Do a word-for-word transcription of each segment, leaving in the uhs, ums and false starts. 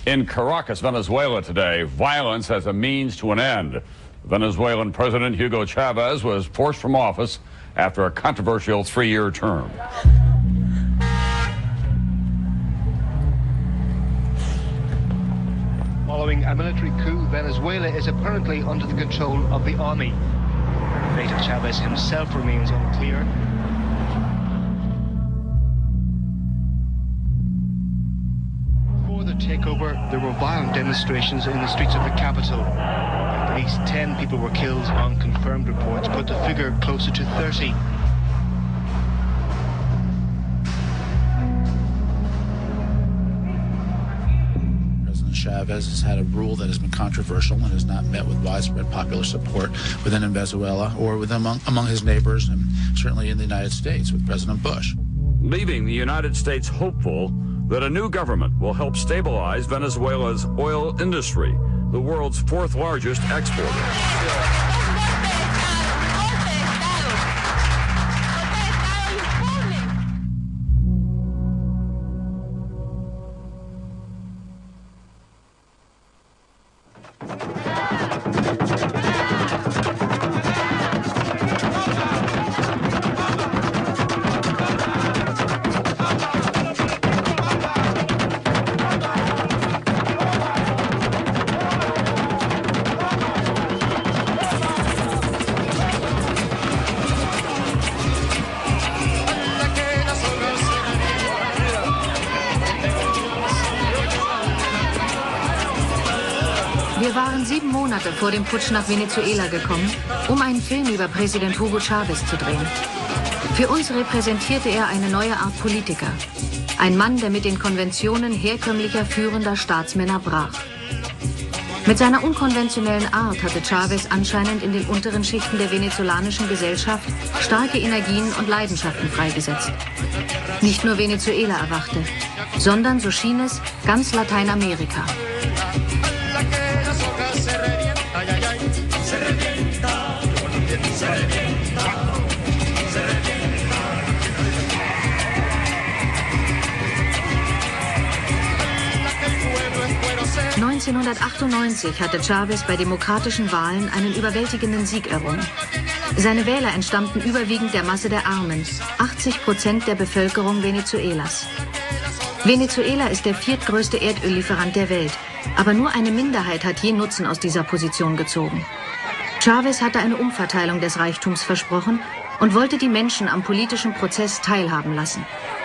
In Caracas, Venezuela today, violence as a means to an end. Venezuelan President Hugo Chavez was forced from office after a controversial three-year term. Following a military coup, Venezuela is apparently under the control of the army. The fate of Chavez himself remains unclear. Before the takeover, there were violent demonstrations in the streets of the capital. At least ten people were killed. Unconfirmed reports put the figure closer to thirty. Chavez has had a rule that has been controversial and has not met with widespread popular support within Venezuela or with among, among his neighbors, and certainly in the United States with President Bush. Leaving the United States hopeful that a new government will help stabilize Venezuela's oil industry, the world's fourth largest exporter. Wir waren sieben Monate vor dem Putsch nach Venezuela gekommen, um einen Film über Präsident Hugo Chavez zu drehen. Für uns repräsentierte er eine neue Art Politiker. Ein Mann, der mit den Konventionen herkömmlicher führender Staatsmänner brach. Mit seiner unkonventionellen Art hatte Chavez anscheinend in den unteren Schichten der venezolanischen Gesellschaft starke Energien und Leidenschaften freigesetzt. Nicht nur Venezuela erwachte, sondern, so schien es, ganz Lateinamerika. neunzehnhundertachtundneunzig hatte Chavez bei demokratischen Wahlen einen überwältigenden Sieg errungen. Seine Wähler entstammten überwiegend der Masse der Armen, achtzig Prozent der Bevölkerung Venezuelas. Venezuela ist der viertgrößte Erdöllieferant der Welt, aber nur eine Minderheit hat je Nutzen aus dieser Position gezogen. Chavez hatte eine Umverteilung des Reichtums versprochen und wollte die Menschen am politischen Prozess teilhaben lassen.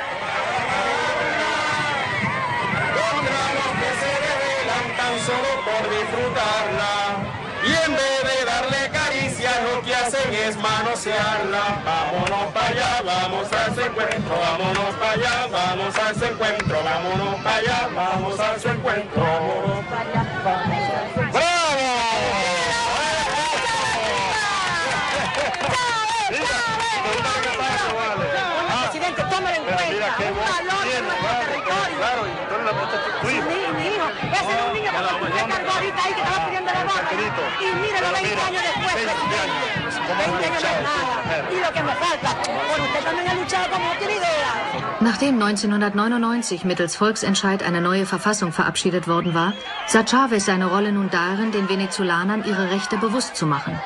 Vámonos para allá, vamos a ese encuentro, vámonos para allá, vamos a ese encuentro, vámonos para allá, vamos a ese encuentro, vámonos para allá, vamos a ese encuentro. ¡Bravo! Presidente, tómalo en cuenta, un valor de nuestro territorio. Claro, y tú eres la protesta tu hijo. Mi, mi hijo, ese es un niño que se cargó ahorita ahí que estaba pidiendo la boca. Y míralo veinte años después, presidente. veinte años no es nada. Y lo que me falta, bueno, usted también ha luchado como no tiene idea. Nachdem neunzehnhundertneunundneunzig mittels Volksentscheid eine neue Verfassung verabschiedet worden war, sah Chavez seine Rolle nun darin, den Venezolanern ihre Rechte bewusst zu machen.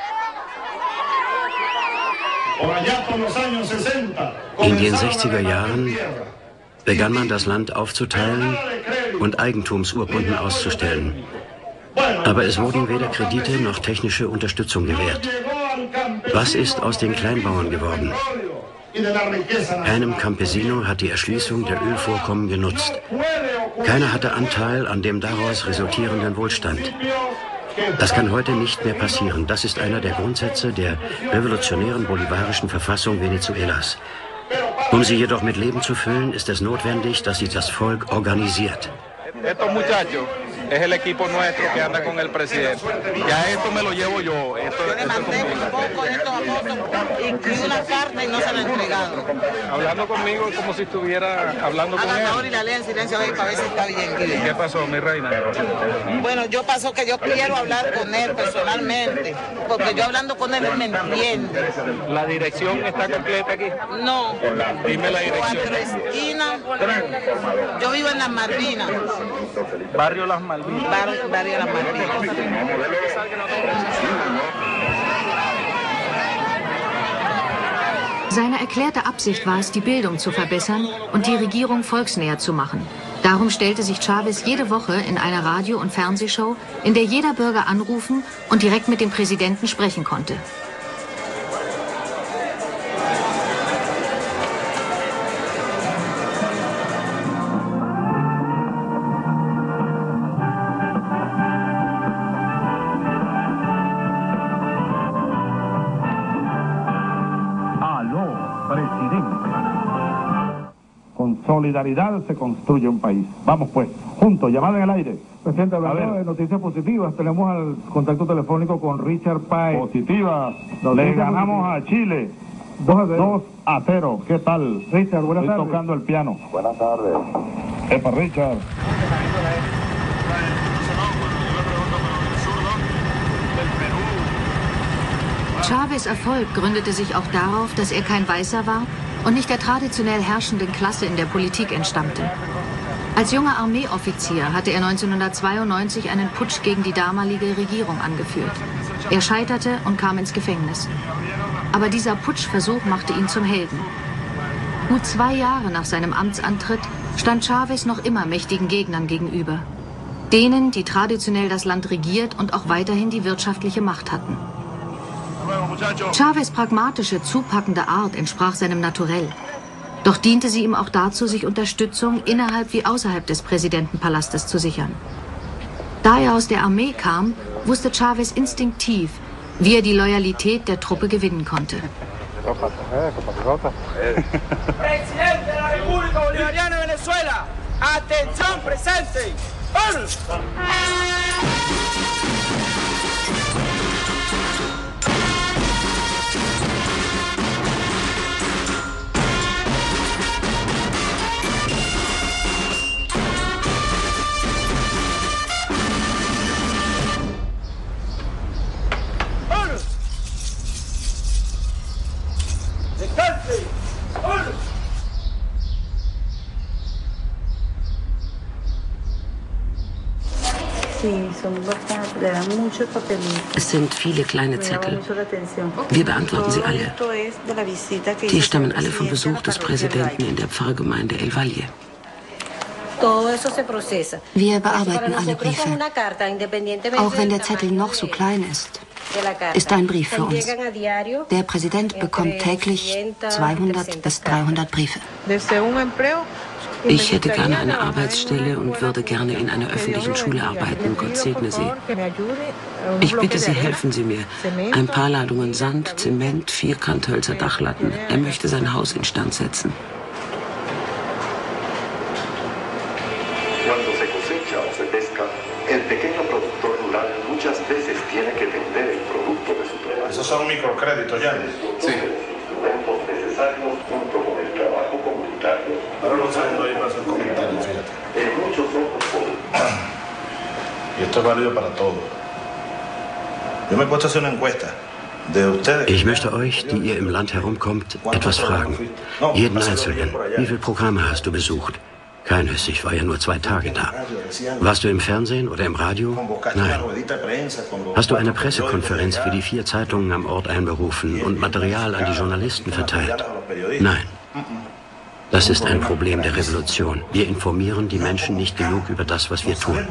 In den sechziger Jahren begann man, das Land aufzuteilen und Eigentumsurkunden auszustellen. Aber es wurden weder Kredite noch technische Unterstützung gewährt. Was ist aus den Kleinbauern geworden? Keinem Campesino hat die Erschließung der Ölvorkommen genutzt. Keiner hatte Anteil an dem daraus resultierenden Wohlstand. Das kann heute nicht mehr passieren. Das ist einer der Grundsätze der revolutionären bolivarischen Verfassung Venezuelas. Um sie jedoch mit Leben zu füllen, ist es notwendig, dass sich das Volk organisiert. Estos muchachos es el equipo nuestro que anda con el presidente. Ya esto me lo llevo yo. Esto, Yo le mandé un poco de estos fotos y una carta y no se la he entregado. Hablando conmigo como si estuviera hablando con él. Hagan ahora y la lea en silencio ahí para ver si está bien. ¿Qué pasó, mi reina? Bueno, yo pasó que yo quiero hablar con él personalmente, porque yo hablando con él, él me entiende. ¿La dirección está completa aquí? No. Dime la dirección. Cuatro esquinas. Yo vivo en Las Malvinas. Barrio Las Malvinas. Bar- barrio Las Malvinas. Seine erklärte Absicht war es, die Bildung zu verbessern und die Regierung volksnäher zu machen. Darum stellte sich Chávez jede Woche in einer Radio- und Fernsehshow, in der jeder Bürger anrufen und direkt mit dem Präsidenten sprechen konnte. Con solidaridad se construye un país. Vamos pues, juntos, llamada en el aire. Presidente, hablando de noticias positivas, tenemos al contacto telefónico con Richard Páez. Positiva, le ganamos a Chile dos a cero. ¿Qué tal? Richard, buenas Estoy tardes. tocando el piano. Buenas tardes. Epa, Richard. Chávez' Erfolg gründete sich auch darauf, dass er kein Weißer war und nicht der traditionell herrschenden Klasse in der Politik entstammte. Als junger Armeeoffizier hatte er neunzehnhundertzweiundneunzig einen Putsch gegen die damalige Regierung angeführt. Er scheiterte und kam ins Gefängnis. Aber dieser Putschversuch machte ihn zum Helden. Gut zwei Jahre nach seinem Amtsantritt stand Chávez noch immer mächtigen Gegnern gegenüber. Denen, die traditionell das Land regiert und auch weiterhin die wirtschaftliche Macht hatten. Chávez' pragmatische, zupackende Art entsprach seinem Naturell. Doch diente sie ihm auch dazu, sich Unterstützung innerhalb wie außerhalb des Präsidentenpalastes zu sichern. Da er aus der Armee kam, wusste Chávez instinktiv, wie er die Loyalität der Truppe gewinnen konnte. Presidente de la República Bolivariana de Venezuela, atención presente. Es sind viele kleine Zettel. Wir beantworten sie alle. Die stammen alle vom Besuch des Präsidenten in der Pfarrgemeinde El Valle. Wir bearbeiten alle Briefe. Auch wenn der Zettel noch so klein ist, ist ein Brief für uns. Der Präsident bekommt täglich zweihundert bis dreihundert Briefe. Ich hätte gerne eine Arbeitsstelle und würde gerne in einer öffentlichen Schule arbeiten. Gott segne Sie. Ich bitte Sie, helfen Sie mir. Ein paar Ladungen Sand, Zement, Vierkanthölzer Dachlatten. Er möchte sein Haus instand setzen. Cuando se cosecha o se pesca, el pequeño productor rural muchas veces tiene que vender el producto de su trabajo. Esos son microcréditos ya. Sí. Tiempos necesarios junto con el trabajo comunitario. Ahora un segundo ahí para hacer comentarios, fíjate. En muchos otros pueblos. Y esto es válido para todos. Yo me he puesto a hacer una encuesta. Ich möchte euch, die ihr im Land herumkommt, etwas fragen. Jeden Einzelnen. Wie viele Programme hast du besucht? Keines, ich war ja nur zwei Tage da. Warst du im Fernsehen oder im Radio? Nein. Hast du eine Pressekonferenz für die vier Zeitungen am Ort einberufen und Material an die Journalisten verteilt? Nein. Das ist ein Problem der Revolution. Wir informieren die Menschen nicht genug über das, was wir tun.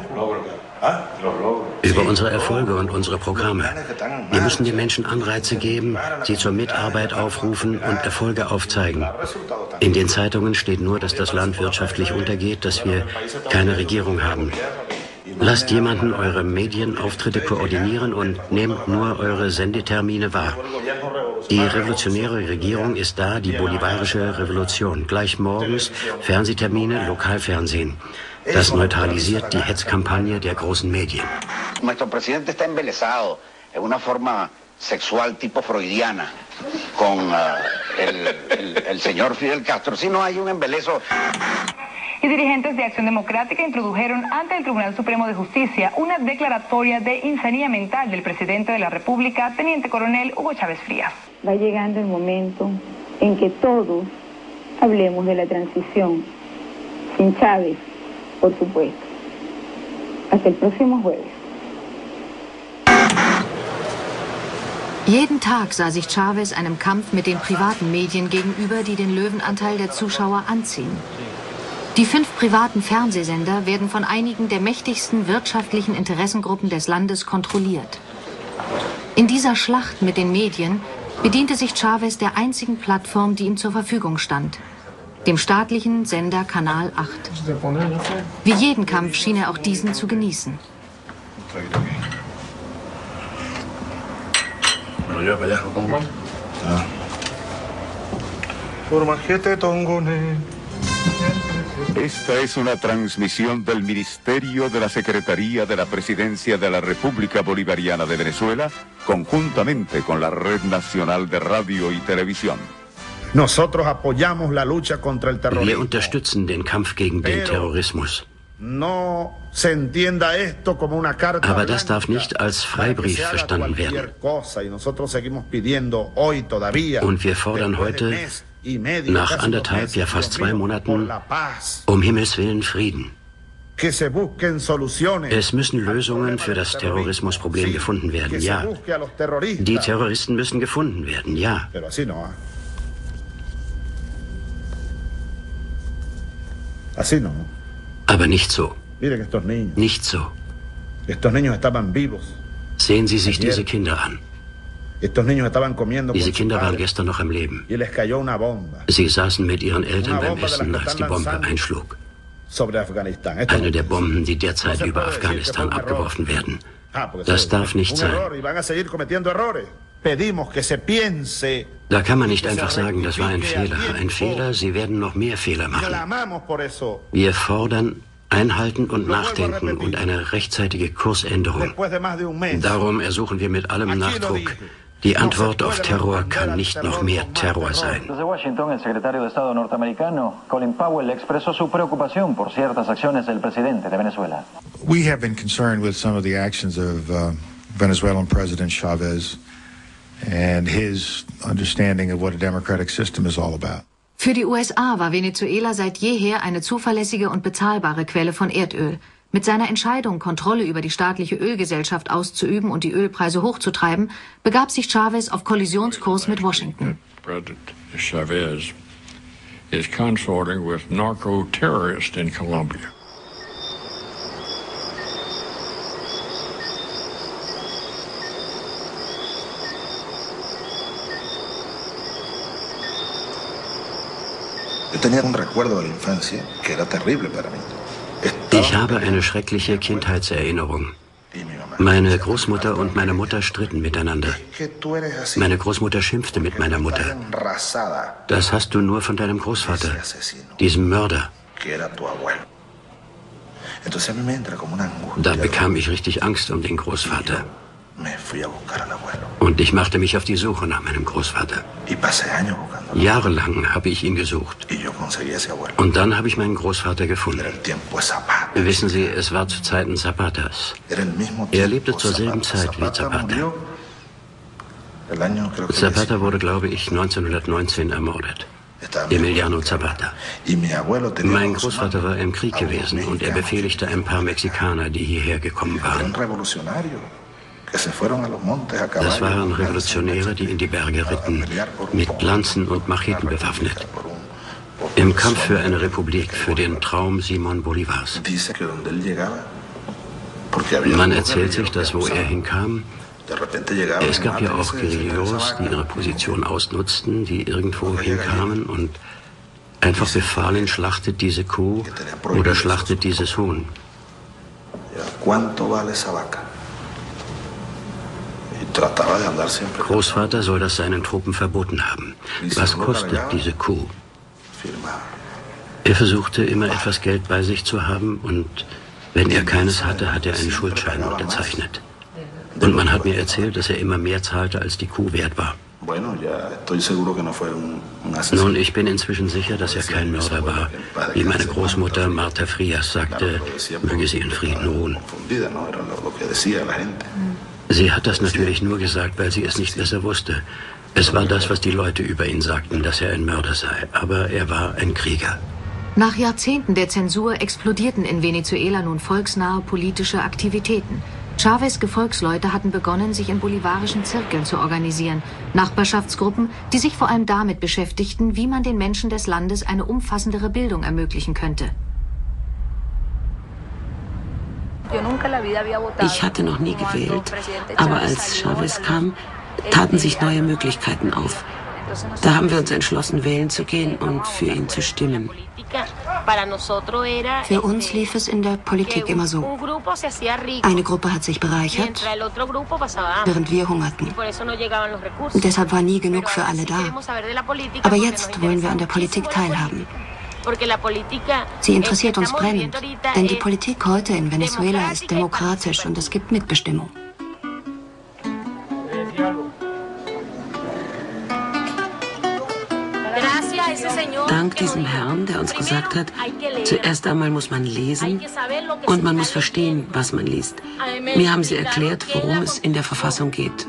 Über unsere Erfolge und unsere Programme. Wir müssen den Menschen Anreize geben, sie zur Mitarbeit aufrufen und Erfolge aufzeigen. In den Zeitungen steht nur, dass das Land wirtschaftlich untergeht, dass wir keine Regierung haben. Lasst jemanden eure Medienauftritte koordinieren und nehmt nur eure Sendetermine wahr. Die revolutionäre Regierung ist da, die bolivarische Revolution. Gleich morgens Fernsehtermine, Lokalfernsehen. Das neutralisiert die Hetzkampagne der großen Medien. Nuestro presidente está embelesado en una forma sexual tipo freudiana con uh, el, el, el señor Fidel Castro. Si no hay un embeleso. Y dirigentes de Acción Democrática introdujeron ante el Tribunal Supremo de Justicia una declaratoria de insanía mental del presidente de la República, Teniente Coronel Hugo Chávez Frías. Va llegando el momento en que todos hablemos de la transición, sin Chávez, por supuesto. Hasta el próximo jueves. Jeden Tag sah sich Chavez einem Kampf mit den privaten Medien gegenüber, die den Löwenanteil der Zuschauer anziehen. Die fünf privaten Fernsehsender werden von einigen der mächtigsten wirtschaftlichen Interessengruppen des Landes kontrolliert. In dieser Schlacht mit den Medien bediente sich Chavez der einzigen Plattform, die ihm zur Verfügung stand, dem staatlichen Sender Kanal acht. Wie jeden Kampf schien er auch diesen zu genießen. Esta es una transmisión del Ministerio de la Secretaría de la Presidencia de la República Bolivariana de Venezuela, conjuntamente con la Red Nacional de Radio y Televisión. Nosotros apoyamos la lucha contra el terrorismo. Wir unterstützen den Kampf gegen den Terrorismus. No se entienda esto como una carta Aber das darf nicht als Freibrief verstanden werden. Und wir fordern heute, nach anderthalb, ja fast zwei Monaten, um Himmels Willen Frieden. Es müssen Lösungen für das Terrorismusproblem gefunden werden, ja. Die Terroristen müssen gefunden werden, ja. Aber nicht so. Nicht so. Sehen Sie sich diese Kinder an. Diese Kinder waren gestern noch am Leben. Sie saßen mit ihren Eltern beim Essen, als die Bombe einschlug. Eine der Bomben, die derzeit über Afghanistan abgeworfen werden. Das darf nicht sein. Da kann man nicht einfach sagen, das war ein Fehler. Ein Fehler, Sie werden noch mehr Fehler machen. Wir fordern Einhalten und Nachdenken und eine rechtzeitige Kursänderung. Darum ersuchen wir mit allem Nachdruck. Die Antwort auf Terror kann nicht noch mehr Terror sein. Desde Washington, el secretario de Estado norteamericano, Colin Powell, expresó su preocupación por ciertas acciones del presidente de Venezuela. We have been concerned with some of the actions of uh, Venezuelan President Chavez and his understanding of what a democratic system is all about. Für die U S A war Venezuela seit jeher eine zuverlässige und bezahlbare Quelle von Erdöl. Mit seiner Entscheidung, Kontrolle über die staatliche Ölgesellschaft auszuüben und die Ölpreise hochzutreiben, begab sich Chavez auf Kollisionskurs mit Washington. President Chavez is consorting with narco-terrorists in Colombia. Yo tenía un recuerdo de la infancia que era terrible para mí. Ich habe eine schreckliche Kindheitserinnerung. Meine Großmutter und meine Mutter stritten miteinander. Meine Großmutter schimpfte mit meiner Mutter. Das hast du nur von deinem Großvater, diesem Mörder. Da bekam ich richtig Angst um den Großvater. Und ich machte mich auf die Suche nach meinem Großvater. Jahrelang habe ich ihn gesucht. Und dann habe ich meinen Großvater gefunden. Wissen Sie, es war zu Zeiten Zapatas. Er lebte zur selben Zeit wie Zapata. Zapata wurde, glaube ich, neunzehnhundertneunzehn ermordet. Emiliano Zapata. Mein Großvater war im Krieg gewesen und er befehligte ein paar Mexikaner, die hierher gekommen waren. Das waren Revolutionäre, die in die Berge ritten, mit Lanzen und Macheten bewaffnet. Im Kampf für eine Republik, für den Traum Simón Bolívars. Man erzählt sich, dass wo er hinkam, es gab ja auch Guerillos, die ihre Position ausnutzten, die irgendwo hinkamen und einfach befahlen, schlachtet diese Kuh oder schlachtet dieses Huhn. Großvater soll das seinen Truppen verboten haben. Was kostet diese Kuh? Er versuchte immer etwas Geld bei sich zu haben und wenn er keines hatte, hat er einen Schuldschein unterzeichnet. Und man hat mir erzählt, dass er immer mehr zahlte, als die Kuh wert war. Nun, ich bin inzwischen sicher, dass er kein Mörder war. Wie meine Großmutter Marta Frias sagte, möge sie in Frieden ruhen. Sie hat das natürlich nur gesagt, weil sie es nicht besser wusste. Es war das, was die Leute über ihn sagten, dass er ein Mörder sei. Aber er war ein Krieger. Nach Jahrzehnten der Zensur explodierten in Venezuela nun volksnahe politische Aktivitäten. Chávez' Gefolgsleute hatten begonnen, sich in bolivarischen Zirkeln zu organisieren, Nachbarschaftsgruppen, die sich vor allem damit beschäftigten, wie man den Menschen des Landes eine umfassendere Bildung ermöglichen könnte. Ich hatte noch nie gewählt, aber als Chávez kam, taten sich neue Möglichkeiten auf. Da haben wir uns entschlossen, wählen zu gehen und für ihn zu stimmen. Für uns lief es in der Politik immer so. Eine Gruppe hat sich bereichert, während wir hungerten. Deshalb war nie genug für alle da. Aber jetzt wollen wir an der Politik teilhaben. Sie interessiert uns brennend, denn die Politik heute in Venezuela ist demokratisch und es gibt Mitbestimmung. Dank diesem Herrn, der uns gesagt hat, zuerst einmal muss man lesen und man muss verstehen, was man liest. Mir haben sie erklärt, worum es in der Verfassung geht.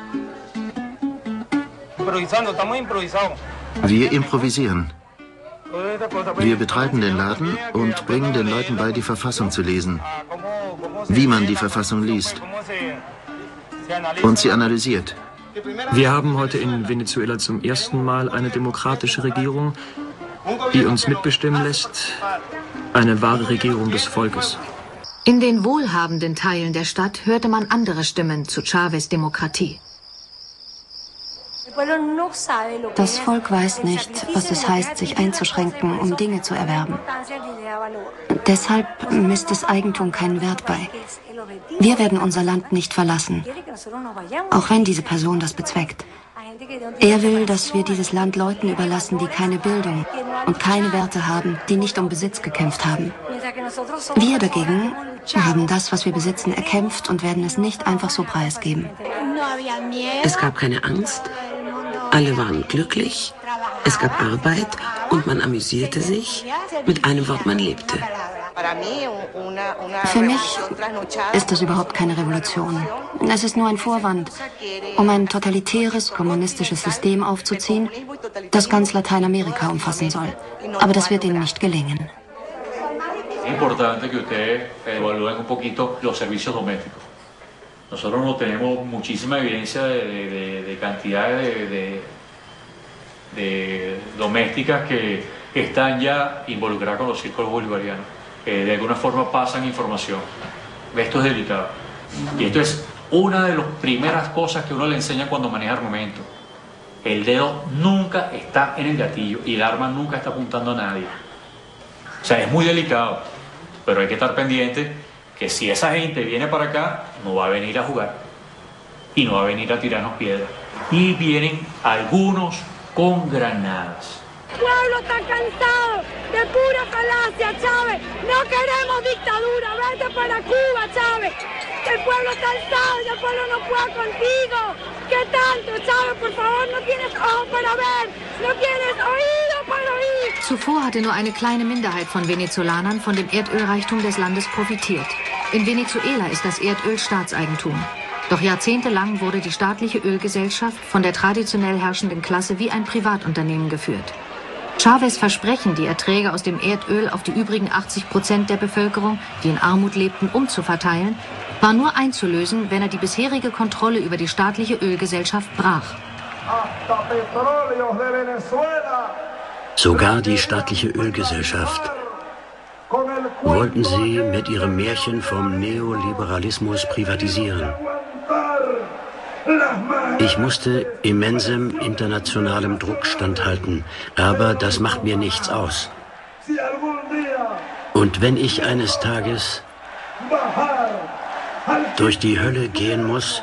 Wir improvisieren. Wir betreiben den Laden und bringen den Leuten bei, die Verfassung zu lesen, wie man die Verfassung liest und sie analysiert. Wir haben heute in Venezuela zum ersten Mal eine demokratische Regierung, die uns mitbestimmen lässt, eine wahre Regierung des Volkes. In den wohlhabenden Teilen der Stadt hörte man andere Stimmen zu Chávez' Demokratie. Das Volk weiß nicht, was es heißt, sich einzuschränken, um Dinge zu erwerben. Deshalb misst das Eigentum keinen Wert bei. Wir werden unser Land nicht verlassen, auch wenn diese Person das bezweckt. Er will, dass wir dieses Land Leuten überlassen, die keine Bildung und keine Werte haben, die nicht um Besitz gekämpft haben. Wir dagegen haben das, was wir besitzen, erkämpft und werden es nicht einfach so preisgeben. Es gab keine Angst, alle waren glücklich, es gab Arbeit und man amüsierte sich. Mit einem Wort, man lebte. Für mich ist das überhaupt keine Revolution. Es ist nur ein Vorwand, um ein totalitäres, kommunistisches System aufzuziehen, das ganz Lateinamerika umfassen soll. Aber das wird ihnen nicht gelingen. Es importante que ustedes evalúen un poquito los servicios domésticos. Nosotros no tenemos muchísima evidencia de, de, de, de cantidades de, de, de domésticas que están ya involucradas con los círculos bolivarianos. Eh, de alguna forma pasan información. Esto es delicado. Y esto es una de las primeras cosas que uno le enseña cuando maneja armamento. El dedo nunca está en el gatillo y el arma nunca está apuntando a nadie. O sea, es muy delicado, pero hay que estar pendiente que si esa gente viene para acá, no va a venir a jugar y no va a venir a tirarnos piedras. Y vienen algunos con granadas. El pueblo está cansado de pura falacia, Chávez. No queremos dictadura. Vete para Cuba, Chávez. El pueblo está alzado y el pueblo no puede contigo. ¿Qué tanto, Chávez? Por favor, no tienes ojos para ver. No tienes oído para oír. Zuvor hatte nur eine kleine Minderheit von Venezolanern von dem Erdölreichtum des Landes profitiert. In Venezuela ist das Erdöl Staatseigentum. Doch jahrzehntelang wurde die staatliche Ölgesellschaft von der traditionell herrschenden Klasse wie ein Privatunternehmen geführt. Chávez' Versprechen, die Erträge aus dem Erdöl auf die übrigen achtzig Prozent der Bevölkerung, die in Armut lebten, umzuverteilen, war nur einzulösen, wenn er die bisherige Kontrolle über die staatliche Ölgesellschaft brach. Sogar die staatliche Ölgesellschaft wollten sie mit ihrem Märchen vom Neoliberalismus privatisieren. Ich musste immensem internationalem Druck standhalten, aber das macht mir nichts aus. Und wenn ich eines Tages durch die Hölle gehen muss,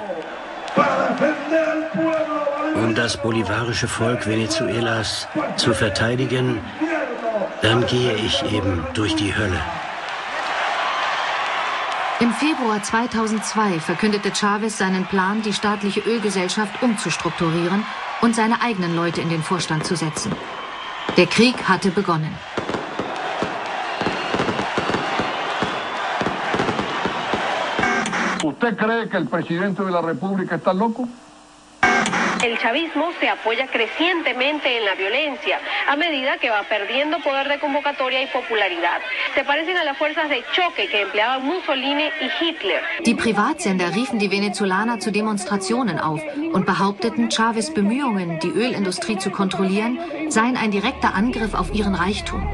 um das bolivarische Volk Venezuelas zu verteidigen, Dann gehe ich eben durch die Hölle. Im Februar zweitausendzwei verkündete Chávez seinen Plan, die staatliche Ölgesellschaft umzustrukturieren und seine eigenen Leute in den Vorstand zu setzen. Der Krieg hatte begonnen. ¿Usted cree que el presidente de la República está loco? El chavismo se apoya crecientemente en la violencia a medida que va perdiendo poder de convocatoria y popularidad. Se parecen a las fuerzas de choque que empleaban Mussolini y Hitler. Die Privatsender riefen die Venezolaner zu Demonstrationen auf und behaupteten, Chávez' Bemühungen, die Ölindustrie zu kontrollieren, seien ein direkter Angriff auf ihren Reichtum.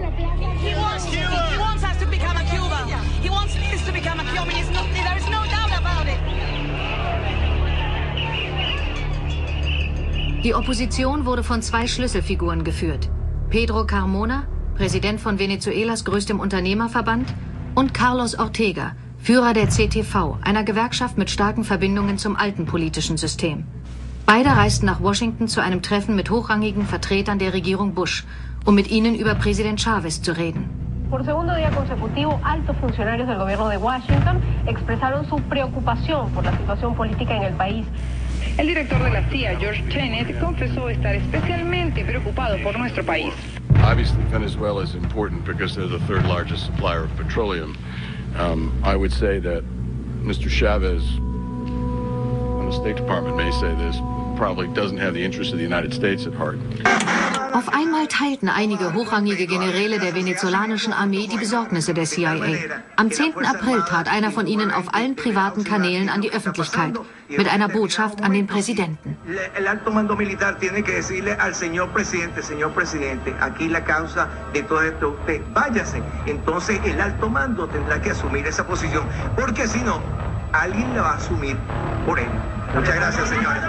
Die Opposition wurde von zwei Schlüsselfiguren geführt. Pedro Carmona, Präsident von Venezuelas größtem Unternehmerverband, und Carlos Ortega, Führer der C T V, einer Gewerkschaft mit starken Verbindungen zum alten politischen System. Beide reisten nach Washington zu einem Treffen mit hochrangigen Vertretern der Regierung Bush, um mit ihnen über Präsident Chávez zu reden. Por segundo día consecutivo, altos funcionarios del gobierno de Washington expresaron su preocupación por la situación política en el país. El director de la C I A, George Tenet, confesó estar especialmente preocupado por nuestro país. Obviously, Venezuela is important because they're the third largest supplier of petroleum. Um, I would say that Mister Chavez, and the State Department may say this, probably doesn't have the interests of the United States at heart. Auf einmal teilten einige hochrangige Generäle der venezolanischen Armee die Besorgnisse der C I A. Am zehnten April trat einer von ihnen auf allen privaten Kanälen an die Öffentlichkeit mit einer Botschaft an den Präsidenten. El alto mando militar tiene que decirle al señor presidente, señor presidente, aquí la causa de todo esto, usted váyase. Entonces el alto mando tendrá que asumir esa posición, porque si no, alguien la va a asumir por él. Muchas gracias, señores.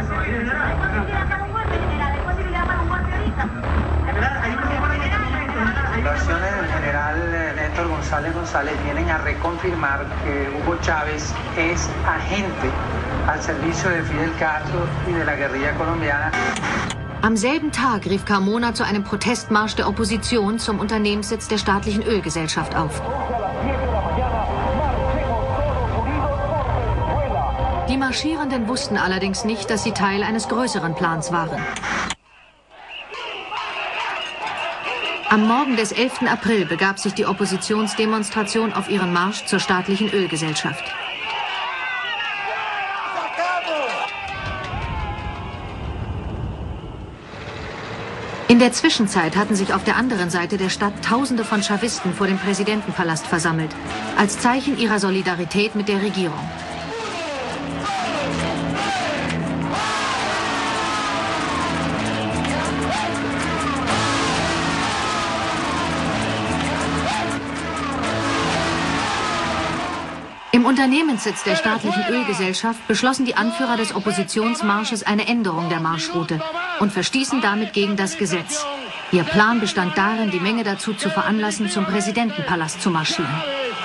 Declaraciones del general Néstor González González vienen a reconfirmar que Hugo Chávez es agente al servicio de Fidel Castro y de la guerrilla colombiana. Am selben Tag rief Carmona zu einem Protestmarsch der Opposition zum Unternehmenssitz der staatlichen Ölgesellschaft auf. Die Marschierenden wussten allerdings nicht, dass sie Teil eines größeren Plans waren. Am Morgen des elften April begab sich die Oppositionsdemonstration auf ihren Marsch zur staatlichen Ölgesellschaft. In der Zwischenzeit hatten sich auf der anderen Seite der Stadt Tausende von Chavisten vor dem Präsidentenpalast versammelt, als Zeichen ihrer Solidarität mit der Regierung. Im Unternehmenssitz der staatlichen Ölgesellschaft beschlossen die Anführer des Oppositionsmarsches eine Änderung der Marschroute und verstießen damit gegen das Gesetz. Ihr Plan bestand darin, die Menge dazu zu veranlassen, zum Präsidentenpalast zu marschieren.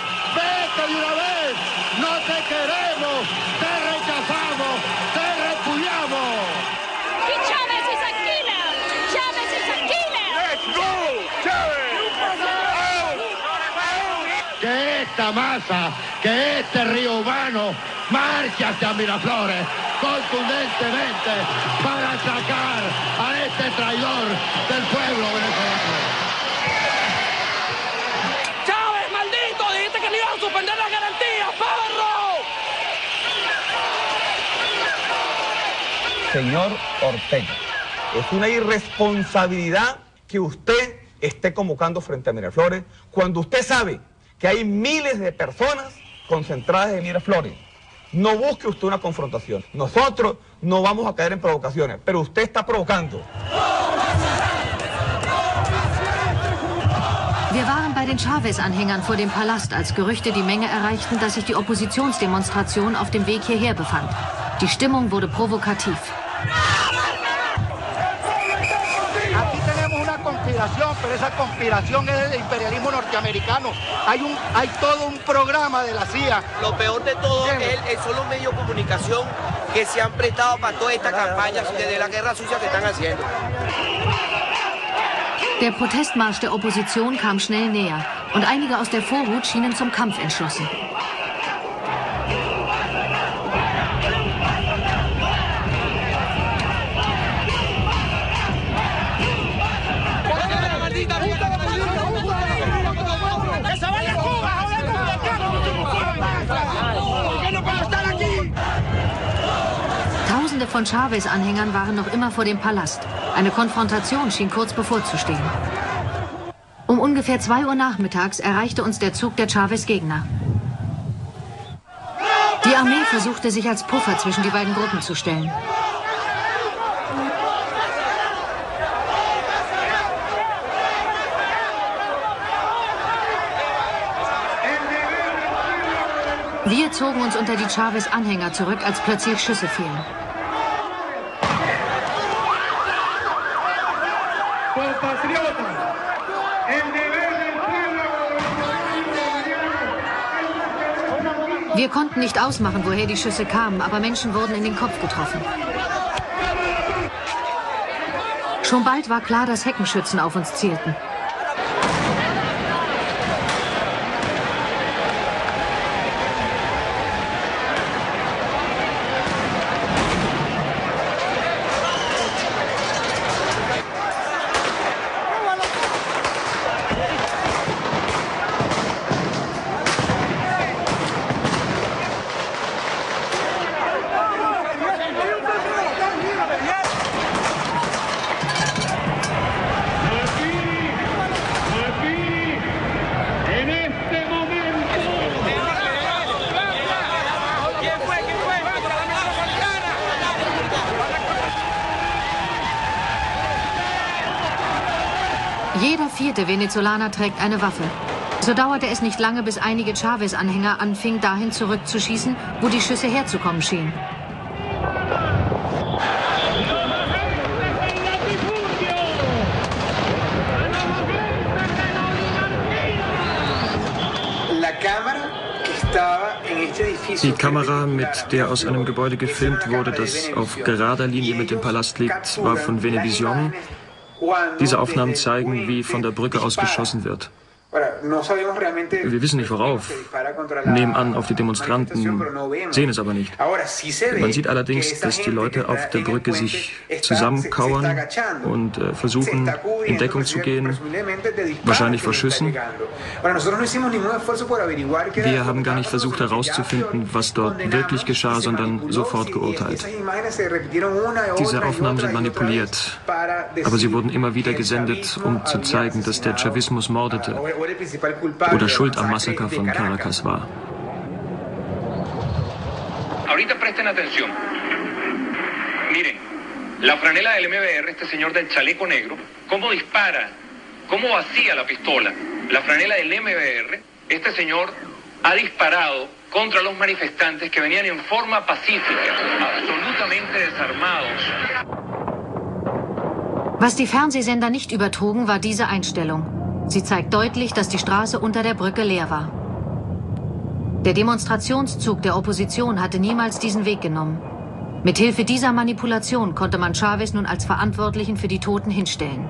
Esta masa, que este río humano marche hacia Miraflores contundentemente para sacar a este traidor del pueblo venezolano. ¡Chávez, maldito! Dijiste que le iban a suspender las garantías, perro. Señor Ortega, es una irresponsabilidad que usted esté convocando frente a Miraflores cuando usted sabe que hay miles de personas concentradas en Miraflores. No busque usted una confrontación. Nosotros no vamos a caer en provocaciones, pero usted está provocando. Wir waren bei den Chavez-Anhängern vor dem Palast, als Gerüchte die Menge erreichten, dass sich die Oppositionsdemonstration auf dem Weg hierher befand. Die Stimmung wurde provokativ. Pero esa conspiración es del imperialismo norteamericano. Hay un, hay todo un programa de la C I A. Lo peor de todo es, es son los medios de comunicación que se han prestado para toda esta campaña de la guerra sucia que están haciendo. Der Protestmarsch der Opposition kam schnell näher und einige aus der Vorhut schienen zum Kampf entschlossen. Tausende von Chavez-Anhängern waren noch immer vor dem Palast. Eine Konfrontation schien kurz bevorzustehen. Um ungefähr zwei Uhr nachmittags erreichte uns der Zug der Chavez-Gegner. Die Armee versuchte, sich als Puffer zwischen die beiden Gruppen zu stellen. Wir zogen uns unter die Chavez-Anhänger zurück, als plötzlich Schüsse fielen. Wir konnten nicht ausmachen, woher die Schüsse kamen, aber Menschen wurden in den Kopf getroffen. Schon bald war klar, dass Heckenschützen auf uns zielten. Jeder vierte Venezolaner trägt eine Waffe. So dauerte es nicht lange, bis einige Chavez-Anhänger anfingen, dahin zurückzuschießen, wo die Schüsse herzukommen schienen. Die Kamera, mit der aus einem Gebäude gefilmt wurde, das auf gerader Linie mit dem Palast liegt, war von Venevision. Diese Aufnahmen zeigen, wie von der Brücke aus geschossen wird. Wir wissen nicht worauf, nehmen an auf die Demonstranten, sehen es aber nicht. Man sieht allerdings, dass die Leute auf der Brücke sich zusammenkauern und äh, versuchen, in Deckung zu gehen, wahrscheinlich vor Schüssen. Wir haben gar nicht versucht herauszufinden, was dort wirklich geschah, sondern sofort geurteilt. Diese Aufnahmen sind manipuliert, aber sie wurden immer wieder gesendet, um zu zeigen, dass der Chavismus mordete oder schuld am Massaker von Caracas war. Ahorita presten atención. Miren, la franela del M B R, este señor del chaleco negro, cómo dispara, cómo vacía la pistola. La franela del M B R, este señor ha disparado contra los manifestantes que venían en forma pacífica, absolutamente desarmados. Was die Fernsehsender nicht übertrugen, war diese Einstellung. Sie zeigt deutlich, dass die Straße unter der Brücke leer war. Der Demonstrationszug der Opposition hatte niemals diesen Weg genommen. Mithilfe dieser Manipulation konnte man Chavez nun als Verantwortlichen für die Toten hinstellen.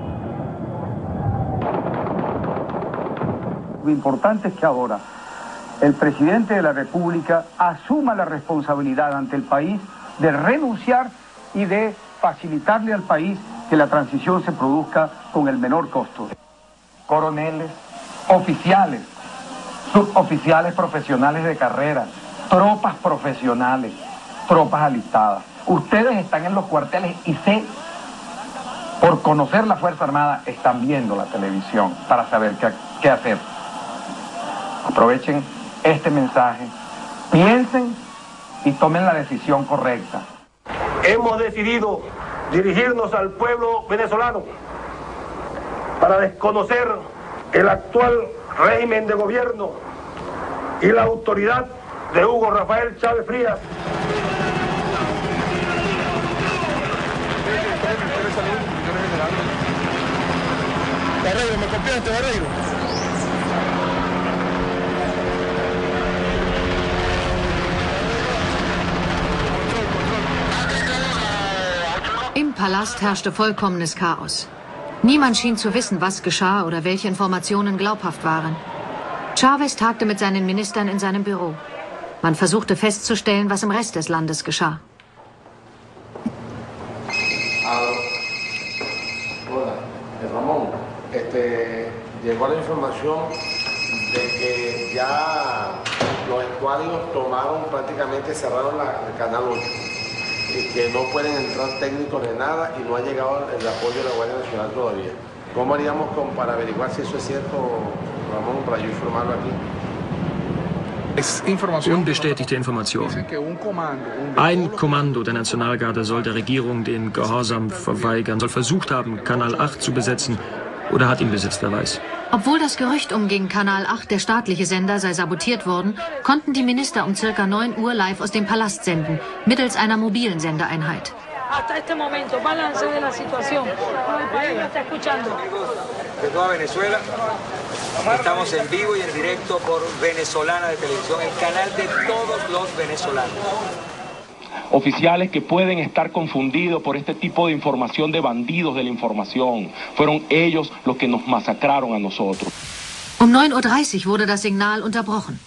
Lo importante es que ahora el presidente de la República asuma la responsabilidad ante el país de renunciar y de facilitarle al país que la transición se produzca con el menor costo. Coroneles, oficiales, suboficiales profesionales de carrera, tropas profesionales, tropas alistadas. Ustedes están en los cuarteles y sé, por conocer la Fuerza Armada, están viendo la televisión para saber qué, qué hacer. Aprovechen este mensaje, piensen y tomen la decisión correcta. Hemos decidido dirigirnos al pueblo venezolano para desconocer el actual régimen de gobierno y la autoridad de Hugo Rafael Chávez Frías. Barreiro, ¿me copiaste, Barreiro? Im Palast herrschte vollkommenes Chaos. Niemand schien zu wissen, was geschah oder welche Informationen glaubhaft waren. Chávez tagte mit seinen Ministern in seinem Büro. Man versuchte festzustellen, was im Rest des Landes geschah. Hola, Ramón, este, llegó la información de que ya los escuadrios tomaron, prácticamente cerraron la, el canal ocho y que no pueden entrar técnicos de nada y no ha llegado el apoyo de la Guardia Nacional todavía. ¿Cómo haríamos con, para averiguar si eso es cierto, Ramón, para yo informarlo aquí? Unbestätigte Information. Ein Kommando der Nationalgarde soll der Regierung den Gehorsam verweigern, soll versucht haben, Kanal acht zu besetzen oder hat ihn besetzt, wer weiß. Obwohl das Gerücht umging, Kanal acht, der staatliche Sender, sei sabotiert worden, konnten die Minister um circa neun Uhr live aus dem Palast senden, mittels einer mobilen Sendeeinheit. Hasta este momento, balance de la situación. El país lo está escuchando. De toda Venezuela, estamos en vivo y en directo por Venezolana de Televisión, el canal de todos los venezolanos. Oficiales que pueden estar confundidos por este tipo de información de bandidos de la información. Fueron ellos los que nos masacraron a nosotros. Um neun Uhr dreißig wurde das Signal unterbrochen.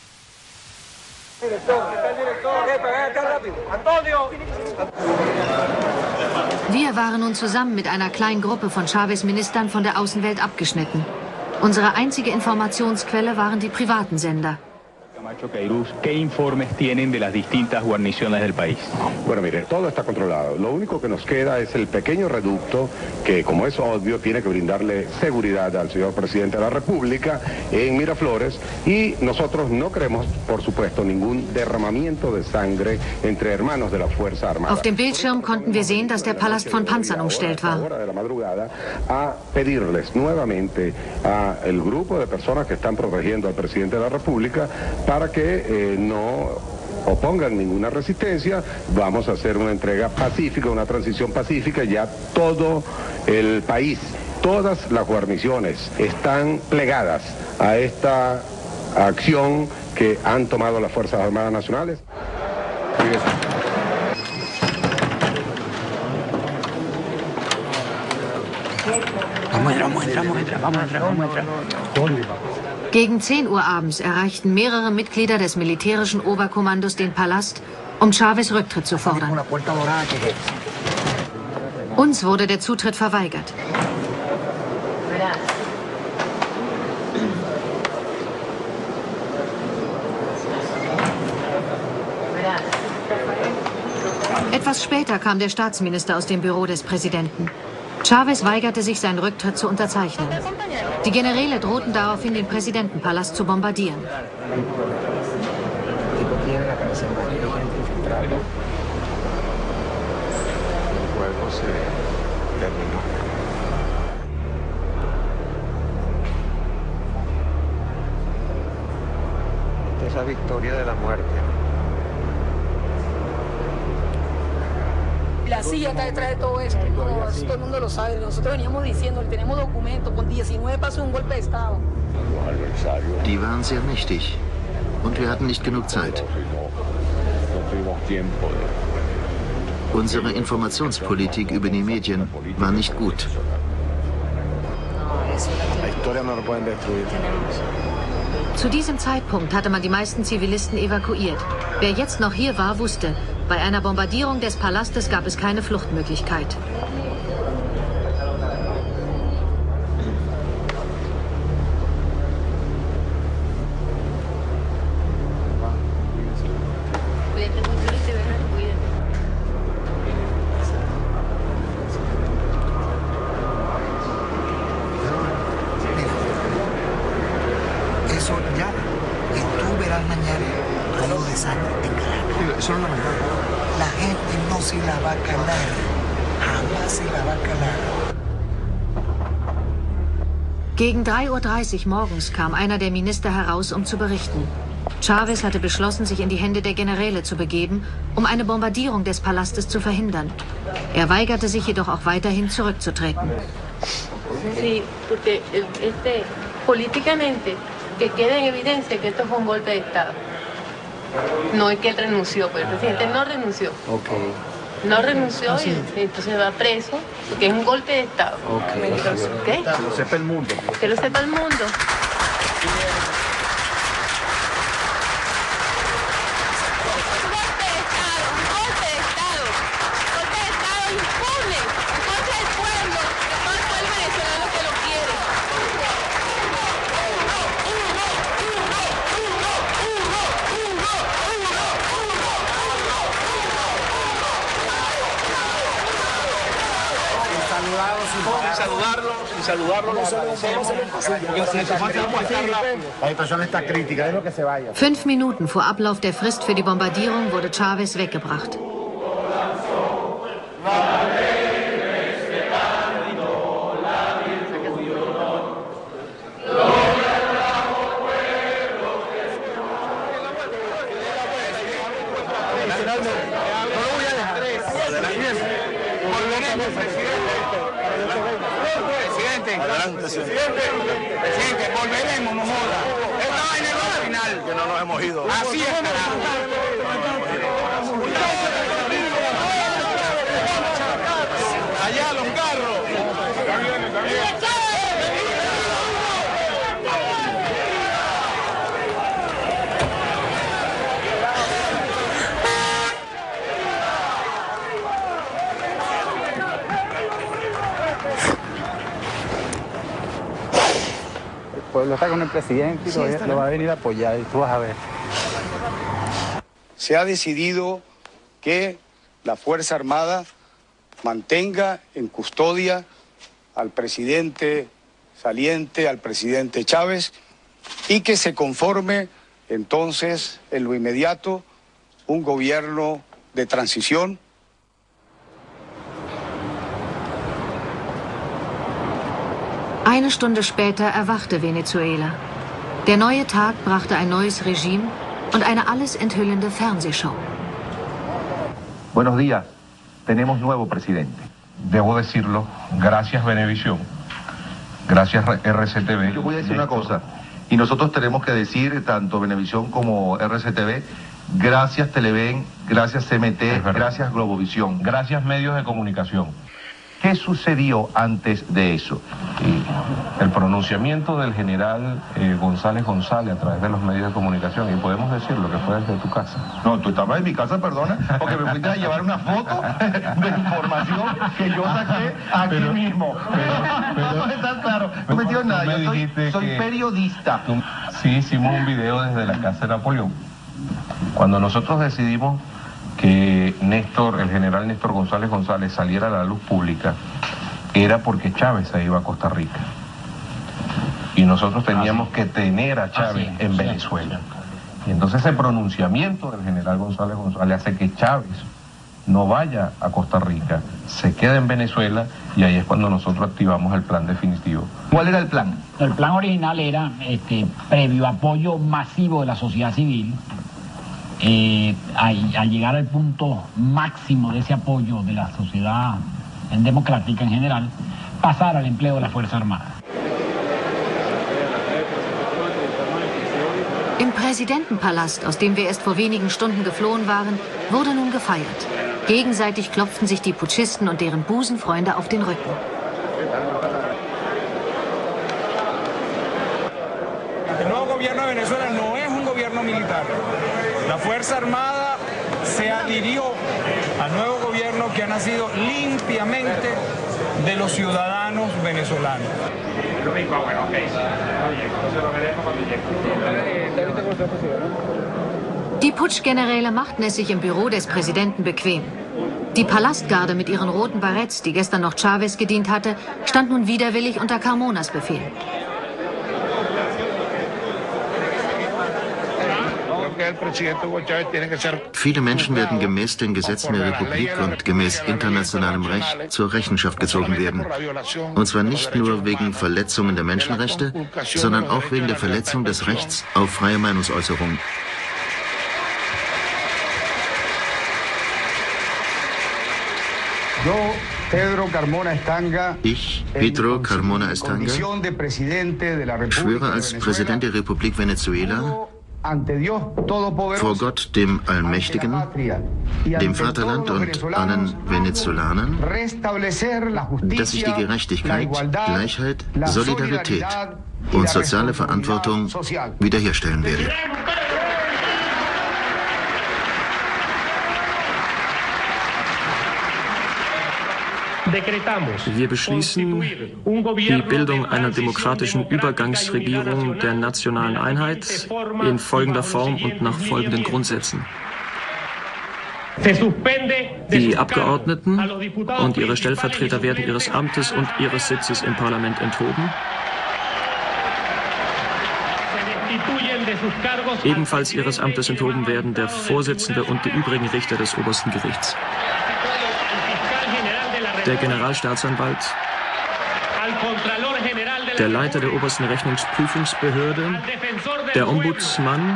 Wir waren nun zusammen mit einer kleinen Gruppe von Chávez-Ministern von der Außenwelt abgeschnitten. Unsere einzige Informationsquelle waren die privaten Sender. ¿Qué informes tienen de las distintas guarniciones del país? Bueno, mire, todo está controlado. Lo único que nos queda es el pequeño reducto que, como es obvio, tiene que brindarle seguridad al señor presidente de la República en Miraflores y nosotros no queremos, por supuesto, ningún derramamiento de sangre entre hermanos de la Fuerza Armada. Auf dem Bildschirm konnten wir sehen, dass der Palast von Panzern umstellt war. A pedirles nuevamente al grupo de personas que están protegiendo al presidente de la República para que eh, no opongan ninguna resistencia. Vamos a hacer una entrega pacífica, una transición pacífica. Ya todo el país, todas las guarniciones están plegadas a esta acción que han tomado las Fuerzas Armadas Nacionales. Vamos a entrar, vamos a entrar, vamos a entrar, vamos a entrar, vamos a entrar. Gegen zehn Uhr abends erreichten mehrere Mitglieder des militärischen Oberkommandos den Palast, um Chávez Rücktritt zu fordern. Uns wurde der Zutritt verweigert. Etwas später kam der Staatsminister aus dem Büro des Präsidenten. Chávez weigerte sich, seinen Rücktritt zu unterzeichnen. Die Generäle drohten daraufhin, den Präsidentenpalast zu bombardieren. Esta es la victoria de la muerte. La C I A está detrás de todo esto, no, todo el mundo lo sabe. Nosotros veníamos diciendo, tenemos documentos, con diecinueve pasos un golpe de Estado. Die waren sehr mächtig und wir hatten nicht genug Zeit. Unsere Informationspolitik über die Medien war nicht gut. Zu diesem Zeitpunkt hatte man die meisten Zivilisten evakuiert. Wer jetzt noch hier war, wusste, bei einer Bombardierung des Palastes gab es keine Fluchtmöglichkeit. Eso ya, y tú verás mañana algo de sangre en Caracas. Eso no es La gente no se la va a calar, jamás se la va a calar. Gegen drei Uhr dreißig morgens kam einer der Minister heraus, um zu berichten. Chávez hatte beschlossen, sich in die Hände der Generäle zu begeben, um eine Bombardierung des Palastes zu verhindern. Er weigerte sich jedoch auch weiterhin zurückzutreten. Sí, porque este, políticamente que quede en evidencia que esto fue un golpe de Estado. No es que él renunció, pero el presidente no renunció. Ok. No renunció y entonces va preso porque es un golpe de Estado. Okay. Entonces, ¿qué? Que lo sepa el mundo. Que lo sepa el mundo. Saludarlo, les agradecemos. La situación está crítica, es lo que se vaya. Fünf Minuten vor Ablauf der Frist für die Bombardierung wurde Chávez weggebracht. Adelante, señor. Presidente, volveremos, no joda. Esta vaina es la final. Que no nos hemos ido. Así es, carajo. Allá, los carros. Está bien, está bien. El pueblo está con el presidente y sí, lo, lo va a venir a apoyar y tú vas a ver. Se ha decidido que la Fuerza Armada mantenga en custodia al presidente saliente, al presidente Chávez, y que se conforme entonces en lo inmediato un gobierno de transición. Eine Stunde später erwachte Venezuela. Der neue Tag brachte ein neues Regime und eine alles enthüllende Fernsehshow. Buenos días, tenemos nuevo presidente. Debo decirlo, gracias Venevisión, gracias R C T V. Yo voy a decir una cosa, y nosotros tenemos que decir, tanto Venevisión como R C T V, gracias Televen, gracias C M T, gracias Globovisión, gracias medios de comunicación. ¿Qué sucedió antes de eso? El pronunciamiento del general eh, González González a través de los medios de comunicación, y podemos decir lo que fue desde tu casa. No, tú estabas en mi casa, perdona, porque me fuiste a llevar una foto de información que yo saqué aquí pero, mismo. Pero, pero, no está claro, no me metido nada, yo soy, soy que, periodista. Tú, sí, hicimos un video desde la casa de Napoleón. Cuando nosotros decidimos que Néstor, el general Néstor González González saliera a la luz pública, era porque Chávez se iba a Costa Rica. Y nosotros teníamos que tener a Chávez en Venezuela. Y entonces ese pronunciamiento del general González González hace que Chávez no vaya a Costa Rica, se quede en Venezuela, y ahí es cuando nosotros activamos el plan definitivo. ¿Cuál era el plan? El plan original era, este, previo apoyo masivo de la sociedad civil, Eh, al, al llegar al punto máximo de ese apoyo de la sociedad democrática en general, pasar al empleo de la Fuerza Armada. Im Präsidentenpalast, aus dem wir erst vor wenigen Stunden geflohen waren, wurde nun gefeiert. Gegenseitig klopften sich die Putschisten und deren Busenfreunde auf den Rücken. El nuevo gobierno de Venezuela no es un gobierno militar. La Fuerza Armada se adhirió al nuevo gobierno que ha nacido limpiamente de los ciudadanos venezolanos. Die Putschgeneräle machten es sich im Büro des Präsidenten bequem. Die Palastgarde mit ihren roten Baretts, die gestern noch Chávez gedient hatte, stand nun widerwillig unter Carmonas Befehl. Viele Menschen werden gemäß den Gesetzen der Republik und gemäß internationalem Recht zur Rechenschaft gezogen werden. Und zwar nicht nur wegen Verletzungen der Menschenrechte, sondern auch wegen der Verletzung des Rechts auf freie Meinungsäußerung. Ich, Pedro Carmona Estanga, schwöre als Präsident der Republik Venezuela vor Gott, dem Allmächtigen, dem Vaterland und allen Venezolanern, dass ich die Gerechtigkeit, Gleichheit, Solidarität und soziale Verantwortung wiederherstellen werde. Wir beschließen die Bildung einer demokratischen Übergangsregierung der nationalen Einheit in folgender Form und nach folgenden Grundsätzen. Die Abgeordneten und ihre Stellvertreter werden ihres Amtes und ihres Sitzes im Parlament enthoben. Ebenfalls ihres Amtes enthoben werden der Vorsitzende und die übrigen Richter des obersten Gerichts, der Generalstaatsanwalt, der Leiter der obersten Rechnungsprüfungsbehörde, der Ombudsmann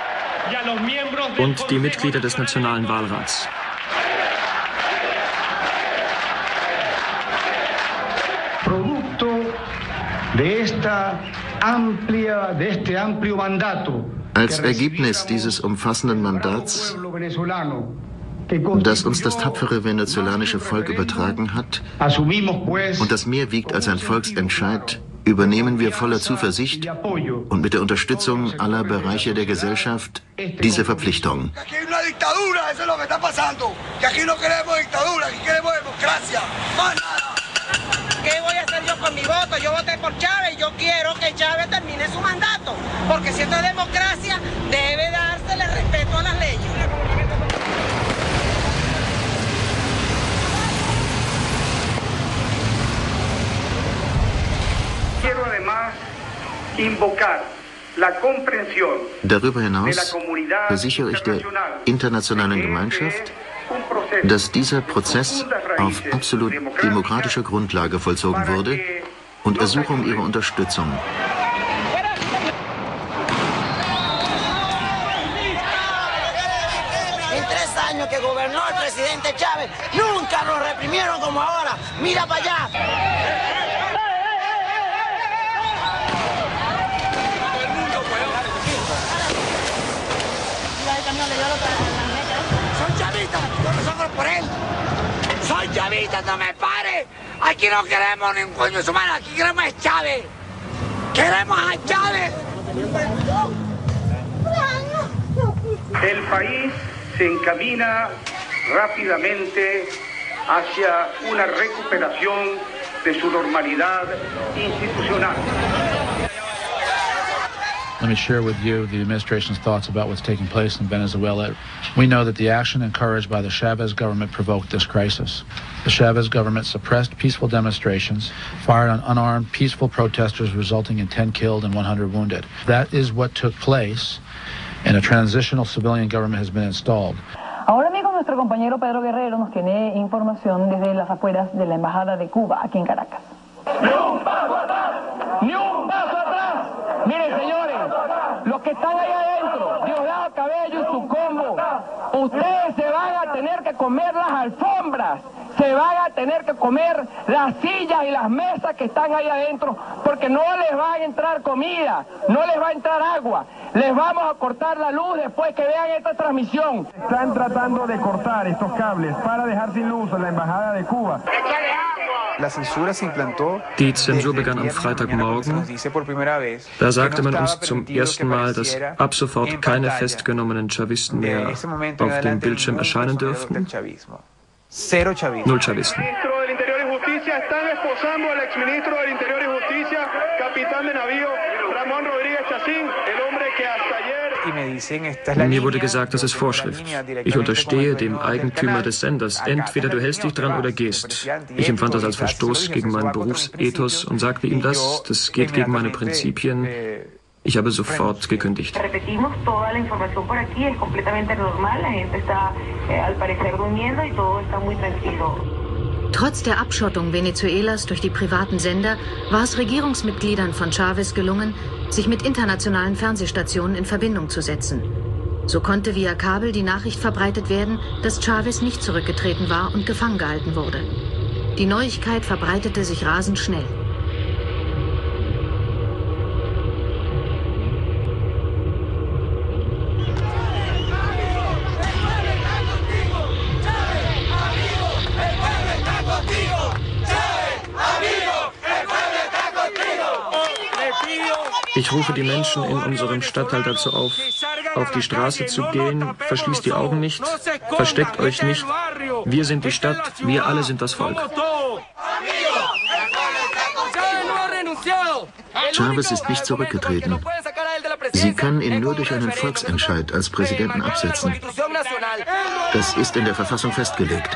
und die Mitglieder des Nationalen Wahlrats. Als Ergebnis dieses umfassenden Mandats, das uns das tapfere venezolanische Volk übertragen hat und das mehr wiegt als ein Volksentscheid, übernehmen wir voller Zuversicht und mit der Unterstützung aller Bereiche der Gesellschaft diese Verpflichtung. ¿Qué voy a hacer yo con mi voto? Yo voté por Chávez y yo quiero que Chávez termine su mandato, porque si esto es democracia, debe dársele respeto a las leyes. Quiero además invocar la comprensión. Darüber hinaus versichere ich der internationalen Gemeinschaft, dass dieser Prozess auf absolut demokratischer Grundlage vollzogen wurde und ersuche um Ihre Unterstützung. En tres años que gobernó el presidente Chávez, nunca nos reprimieron como ahora. Mira para allá. Soy chavista, yo no soy por él. Soy chavista, no me pare. Aquí no queremos ningún coño su mano, aquí queremos a Chávez. Queremos a Chávez. El país se encamina rápidamente hacia una recuperación de su normalidad institucional. Let me share with you the administration's thoughts about what's taking place in Venezuela. We know that the action encouraged by the Chavez government provoked this crisis. The Chavez government suppressed peaceful demonstrations, fired on unarmed, peaceful protesters, resulting in ten killed and one hundred wounded. That is what took place, and a transitional civilian government has been installed. Ahora mismo nuestro compañero Pedro Guerrero nos tiene información desde las afueras de la Embajada de Cuba, aquí en Caracas. ¡Ni un paso atrás! ¡Ni un paso atrás! Miren, señores, los que están ahí adentro, Diosdado Cabello y su combo, ustedes se van a tener que comer las alfombras, se van a tener que comer las sillas y las mesas que están ahí adentro, porque no les va a entrar comida, no les va a entrar agua. Les vamos a cortar la luz después que vean esta transmisión. Están tratando de cortar estos cables para dejar sin luz a la Embajada de Cuba. Die Zensur begann am Freitagmorgen. Da sagte man uns zum ersten Mal, dass ab sofort keine festgenommenen Chavisten mehr auf dem Bildschirm erscheinen dürften. Null Chavisten. Están esposando al exministro del Interior y Justicia, capitán de navío Ramón Rodríguez Chacín, el hombre que hasta ayer... Mir wurde gesagt, das ist Vorschrift. Ich unterstehe dem Eigentümer des Senders. Entweder du hältst dich dran oder gehst. Ich empfand das als Verstoß gegen meinen Berufsethos und sagte ihm das. Das geht gegen meine Prinzipien. Ich habe sofort gekündigt. Repetimos, toda la información por aquí es completamente normal. La gente está al parecer durmiendo y todo está muy tranquilo. Trotz der Abschottung Venezuelas durch die privaten Sender war es Regierungsmitgliedern von Chavez gelungen, sich mit internationalen Fernsehstationen in Verbindung zu setzen. So konnte via Kabel die Nachricht verbreitet werden, dass Chavez nicht zurückgetreten war und gefangen gehalten wurde. Die Neuigkeit verbreitete sich rasend schnell. Ich rufe die Menschen in unserem Stadtteil dazu auf, auf die Straße zu gehen. Verschließt die Augen nicht, versteckt euch nicht. Wir sind die Stadt, wir alle sind das Volk. Chávez ist nicht zurückgetreten. Sie können ihn nur durch einen Volksentscheid als Präsidenten absetzen. Das ist in der Verfassung festgelegt.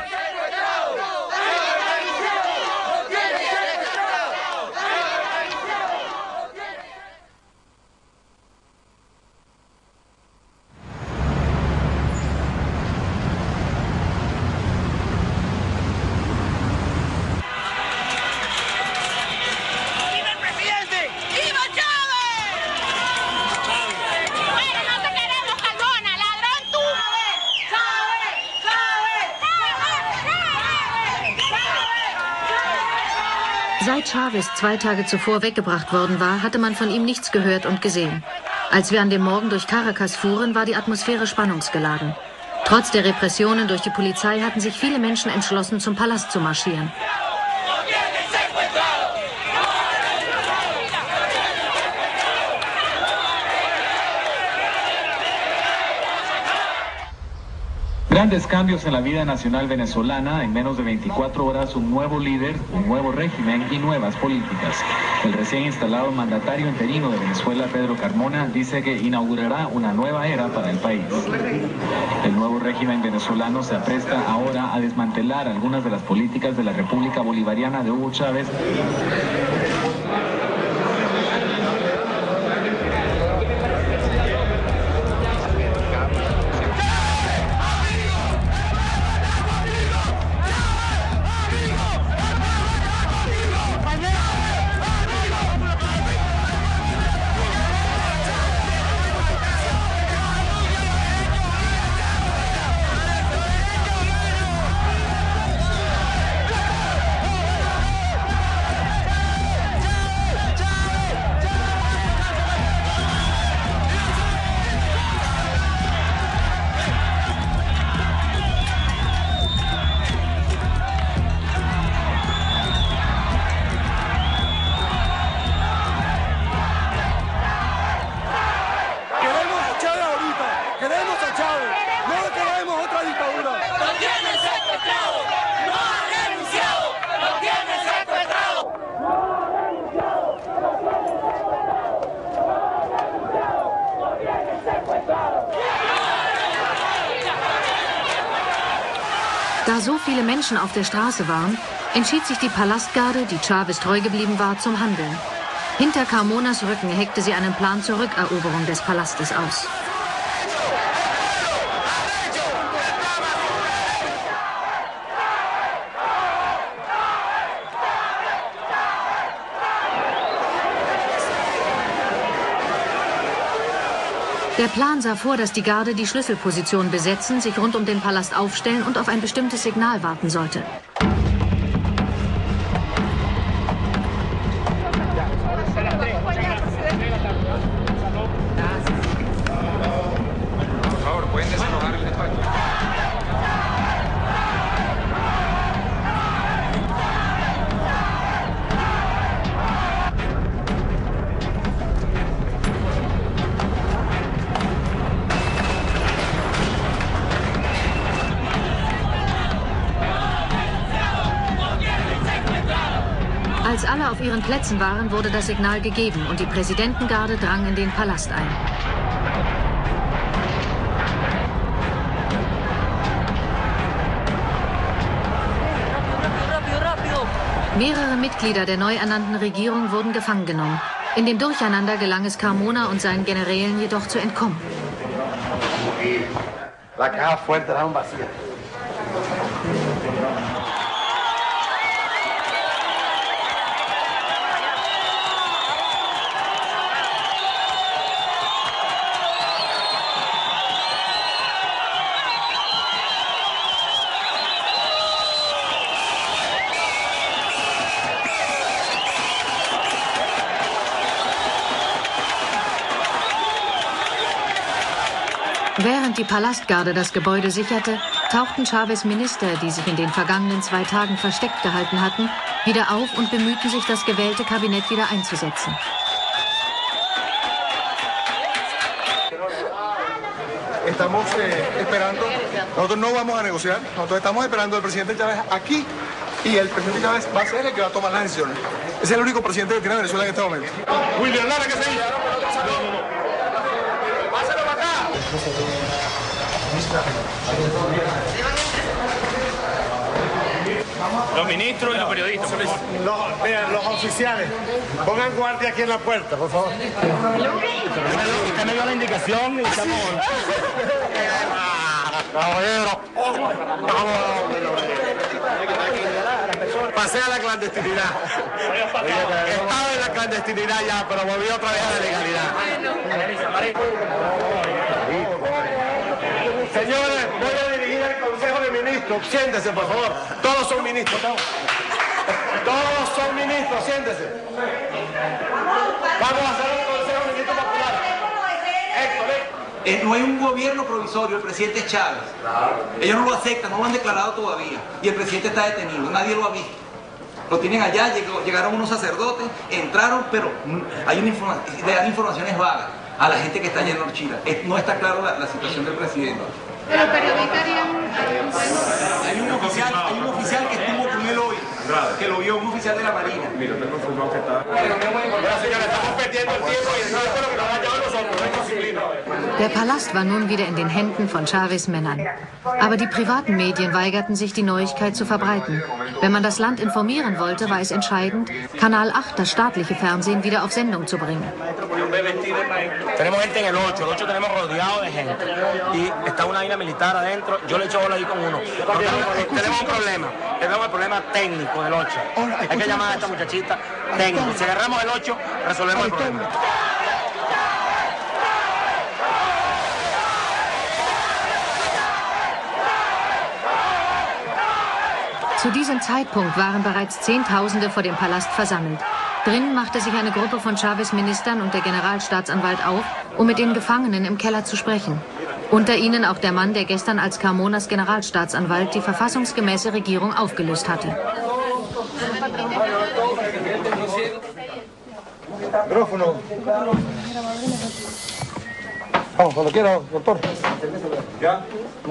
Seit Chávez zwei Tage zuvor weggebracht worden war, hatte man von ihm nichts gehört und gesehen. Als wir an dem Morgen durch Caracas fuhren, war die Atmosphäre spannungsgeladen. Trotz der Repressionen durch die Polizei hatten sich viele Menschen entschlossen, zum Palast zu marschieren. Grandes cambios en la vida nacional venezolana, en menos de veinticuatro horas un nuevo líder, un nuevo régimen y nuevas políticas. El recién instalado mandatario interino de Venezuela, Pedro Carmona, dice que inaugurará una nueva era para el país. El nuevo régimen venezolano se apresta ahora a desmantelar algunas de las políticas de la República Bolivariana de Hugo Chávez. Da so viele Menschen auf der Straße waren, entschied sich die Palastgarde, die Chávez treu geblieben war, zum Handeln. Hinter Carmonas Rücken heckte sie einen Plan zur Rückeroberung des Palastes aus. Der Plan sah vor, dass die Garde die Schlüsselposition besetzen, sich rund um den Palast aufstellen und auf ein bestimmtes Signal warten sollte. Als alle auf ihren Plätzen waren, wurde das Signal gegeben und die Präsidentengarde drang in den Palast ein. Mehrere Mitglieder der neu ernannten Regierung wurden gefangen genommen. In dem Durcheinander gelang es Carmona und seinen Generälen jedoch zu entkommen. La caja fuerte la vacía. Während die Palastgarde das Gebäude sicherte, tauchten Chávez Minister, die sich in den vergangenen zwei Tagen versteckt gehalten hatten, wieder auf und bemühten sich, das gewählte Kabinett wieder einzusetzen. estamos eh, esperando, nosotros no vamos a negociar, nosotros estamos esperando al presidente Chávez aquí y el presidente Chávez va a ser el que va a tomar las decisiones. Es el único presidente que tiene Venezuela en este momento. William Lara, ¿qué se dice? ¡Pásalo para acá! Los ministros y los periodistas, por favor. Los, vean, los oficiales, pongan guardia aquí en la puerta, por favor. Usted me dio la indicación y estamos... Caballero, pasé a la clandestinidad. Estaba en la clandestinidad ya, pero volví otra vez a la legalidad. Señores, voy a dirigir el Consejo de Ministros. Siéntese, por favor. Todos son ministros. Todos son ministros, siéntese. Vamos a hacer un Consejo de Ministros popular. Héctor, Eh, no hay un gobierno provisorio, el presidente es Chávez. Ellos no lo aceptan, no lo han declarado todavía. Y el presidente está detenido, nadie lo ha visto. Lo tienen allá, llegó, llegaron unos sacerdotes, entraron, pero hay una informa le dan informaciones vagas a la gente que está allá en Orchila. No está claro la, la situación del presidente. Pero periodistas harían... Hay un oficial, hay un oficial que estuvo con él hoy, que lo vio, un oficial de la Marina. Mira, te confirmó que está... Bueno, señora, estamos perdiendo el tiempo y eso es lo que nos ha llevado nosotros, no hay disciplina. Der Palast war nun wieder in den Händen von Chávez Männern. Aber die privaten Medien weigerten sich, die Neuigkeit zu verbreiten. Wenn man das Land informieren wollte, war es entscheidend, Kanal acht, das staatliche Fernsehen, wieder auf Sendung zu bringen. Tenemos gente en el ocho, el ocho tenemos rodeado de gente. Y está una vaina militar adentro, yo le echo bola ahí con uno. Tenemos, tenemos un problema, tenemos el problema técnico del ocho. Hay que llamar a esta muchachita técnico. Si agarramos el ocho, resolvemos el problema. Zu diesem Zeitpunkt waren bereits Zehntausende vor dem Palast versammelt. Drinnen machte sich eine Gruppe von Chávez Ministern und der Generalstaatsanwalt auf, um mit den Gefangenen im Keller zu sprechen. Unter ihnen auch der Mann, der gestern als Carmonas Generalstaatsanwalt die verfassungsgemäße Regierung aufgelöst hatte. Micrófono. Vamos, cuando quiera, doctor. ¿Ya?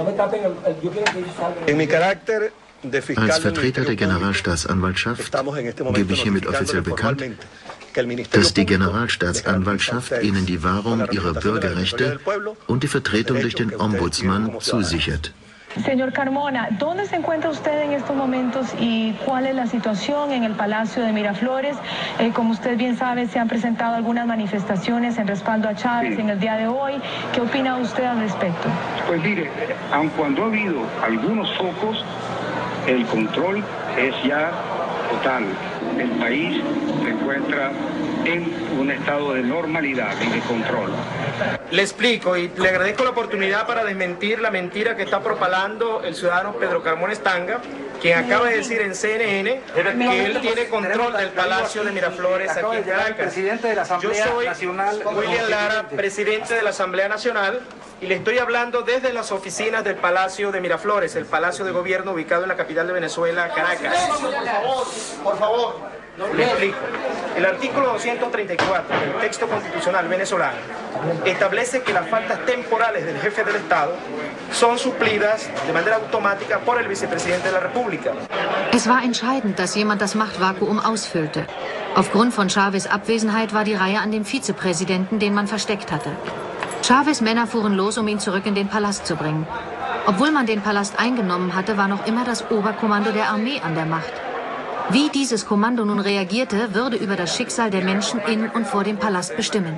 En mi carácter Als Vertreter der Generalstaatsanwaltschaft gebe ich hiermit offiziell bekannt, dass die Generalstaatsanwaltschaft Ihnen die Wahrung Ihrer Bürgerrechte und die Vertretung durch den Ombudsmann zusichert. Señor Carmona, ¿dónde se encuentra usted en estos momentos y cuál es la situación en el Palacio de Miraflores? Eh, como usted bien sabe, se han presentado algunas manifestaciones en respaldo a Chávez sí. en el día de hoy. ¿Qué opina usted al respecto? Pues mire, aun cuando ha habido algunos focos, el control es ya total. El país se encuentra en un estado de normalidad y de control. Le explico y le agradezco la oportunidad para desmentir la mentira que está propalando el ciudadano Pedro Carmona Estanga, quien acaba de decir en C N N que él tiene control del Palacio de Miraflores aquí en Caracas. Yo soy William Lara, presidente de la Asamblea Nacional, y le estoy hablando desde las oficinas del Palacio de Miraflores, el Palacio de Gobierno ubicado en la capital de Venezuela, Caracas. Por favor, por favor. Le explico. El artículo doscientos treinta y cuatro del texto constitucional venezolano establece que las faltas temporales del jefe del Estado son suplidas de manera automática por el vicepresidente de la República. Es war entscheidend, dass jemand das Machtvakuum ausfüllte. Aufgrund von Chávez' Abwesenheit war die Reihe an dem Vizepräsidenten, den man versteckt hatte. Chávez' Männer fuhren los, um ihn zurück in den Palast zu bringen. Obwohl man den Palast eingenommen hatte, war noch immer das Oberkommando der Armee an der Macht. Wie dieses Kommando nun reagierte, würde über das Schicksal der Menschen in und vor dem Palast bestimmen.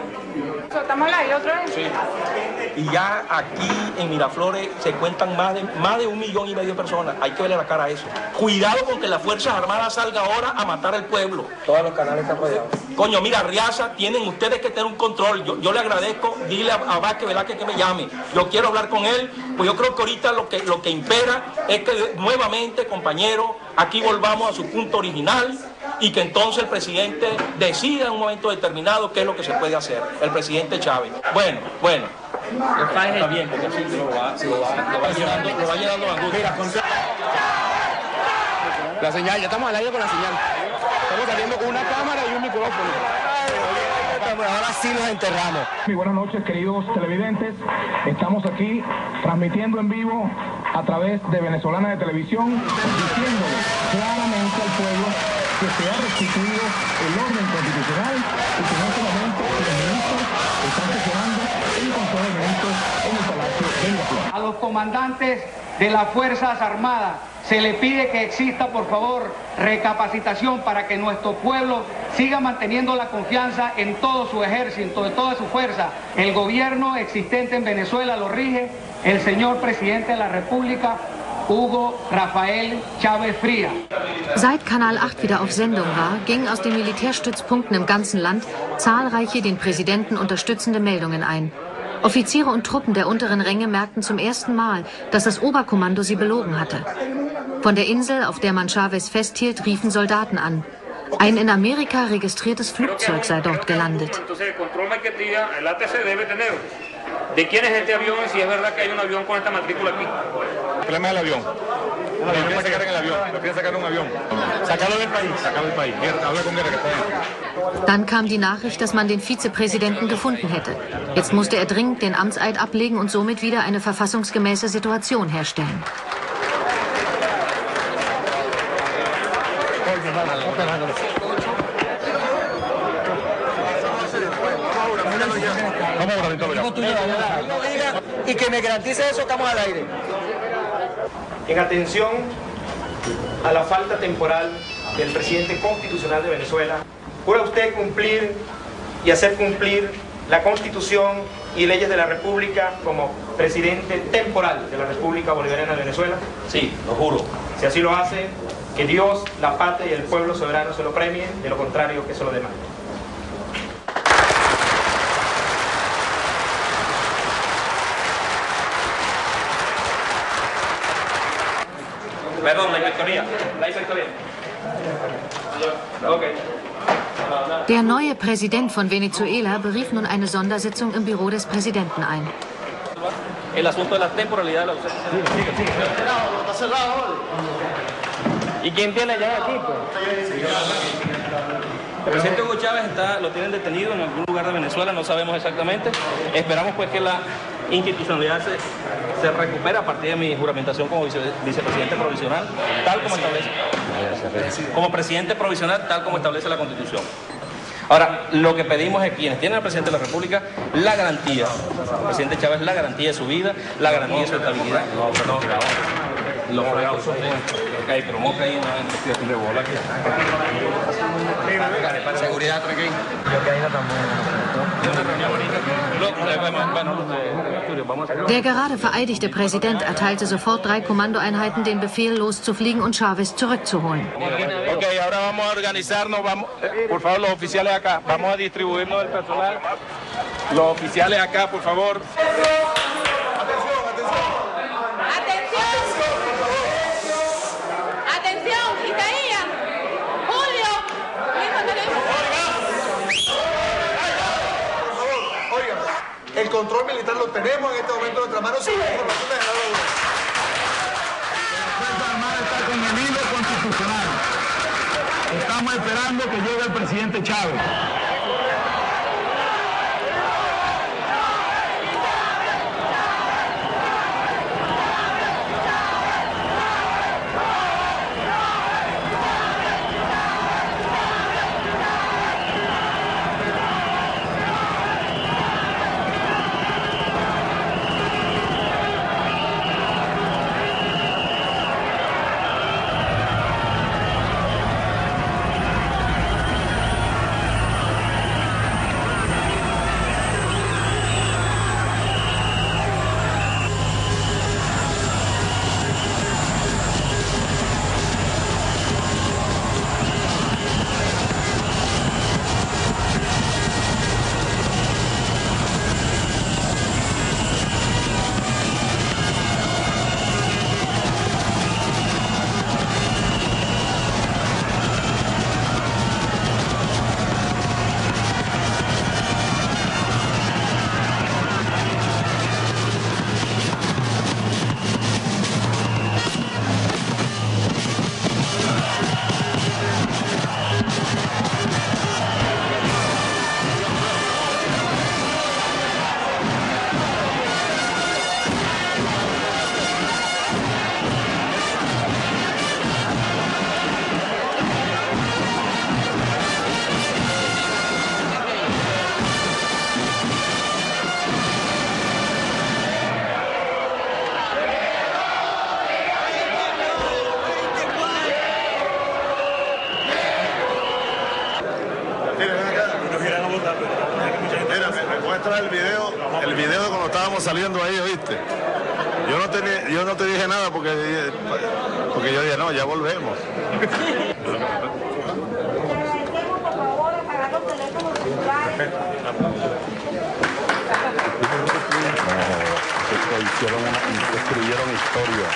Y ya aquí en Miraflores se cuentan más de, más de un millón y medio de personas. Hay que verle la cara a eso. Cuidado con que las Fuerzas Armadas salgan ahora a matar al pueblo. Todos los canales están rodeados. Coño, mira, Riaza, tienen ustedes que tener un control. Yo, yo le agradezco, dile a, a Vázquez Velázquez que me llame. Yo quiero hablar con él, pues yo creo que ahorita lo que, lo que impera es que nuevamente, compañeros, aquí volvamos a su punto original y que entonces el presidente decida en un momento determinado qué es lo que se puede hacer. El presidente Chávez. Bueno, bueno. Está bien, porque así lo va, lo va, lo va llenando, lo va llenando la angustia. La señal, ya estamos al aire con la señal. Estamos saliendo con una cámara y un micrófono. pues ahora sí nos enterramos. Muy buenas noches, queridos televidentes. Estamos aquí transmitiendo en vivo a través de Venezolana de Televisión, diciéndole claramente al pueblo que se ha restituido el orden constitucional y que en este momento los ministros están sesionando en el Consejo de Ministros en el Palacio de Miraflores. A los comandantes de las Fuerzas Armadas se le pide que exista, por favor, recapacitación para que nuestro pueblo siga manteniendo la confianza en todo su ejército, en toda su fuerza. El gobierno existente en Venezuela lo rige el señor presidente de la República, Hugo Rafael Chávez Fría. Seit Kanal acht wieder auf Sendung war, gingen aus den Militärstützpunkten im ganzen Land zahlreiche den Präsidenten unterstützende Meldungen ein. Offiziere und Truppen der unteren Ränge merkten zum ersten Mal, dass das Oberkommando sie belogen hatte. Von der Insel, auf der man Chávez festhielt, riefen Soldaten an. Ein in Amerika registriertes Flugzeug sei dort gelandet. ¿De quién es este avión y si es verdad que hay un avión con esta matrícula aquí? El problema es el avión. Lo quieren sacar en el avión. Lo quieren sacar en un avión. Sacarlo del país. Sacarlo del país. Habla con Guerra que está ahí. Dann kam die Nachricht, dass man den Vizepräsidenten gefunden hätte. Jetzt musste er dringend den Amtseid ablegen und somit wieder eine verfassungsgemäße Situation herstellen. Y que me garantice eso, estamos al aire. En atención a la falta temporal del presidente constitucional de Venezuela, ¿jura usted cumplir y hacer cumplir la Constitución y leyes de la República como presidente temporal de la República Bolivariana de Venezuela? Sí, lo juro. Si así lo hace, que Dios, la patria y el pueblo soberano se lo premien, de lo contrario que se lo demande. Perdón, la inspectoría. La inspectoría. Okay. Der neue Präsident von Venezuela berief nun eine Sondersitzung im Büro des Präsidenten ein. El asunto de la temporalidad de la ausencia. ¿Y quién tiene la llave aquí? El presidente Hugo Chávez está, lo tienen detenido en algún lugar de Venezuela, no sabemos exactamente. Esperamos pues que la institucionalidad se, se recupere a partir de mi juramentación como vice, vicepresidente provisional, tal como establece, como presidente provisional, tal como establece la Constitución. Ahora, lo que pedimos es quienes tienen al presidente de la República la garantía, el presidente Chávez, la garantía de su vida, la garantía de su estabilidad. No, perdón, los fregados son de... Ok, pero moca ahí una investigación de bola aquí. Seguridad, tranquilo. Yo que ahí no también. Der gerade vereidigte Präsident erteilte sofort drei Kommandoeinheiten den Befehl, loszufliegen und Chávez zurückzuholen. Ok, ahora vamos a organizarnos, vamos, por favor, los oficiales acá, vamos a distribuirnos el personal. Los oficiales acá, por favor. El control militar lo tenemos en este momento en nuestras manos sin la información de General Maduro. La Fuerza Armada está con enemigo constitucional. Estamos esperando que llegue el presidente Chávez. el video de cuando estábamos saliendo ahí, ¿oíste? Yo no, tenía, yo no te dije nada porque, porque yo dije, no, ya volvemos. Hicieron una, escribieron historia.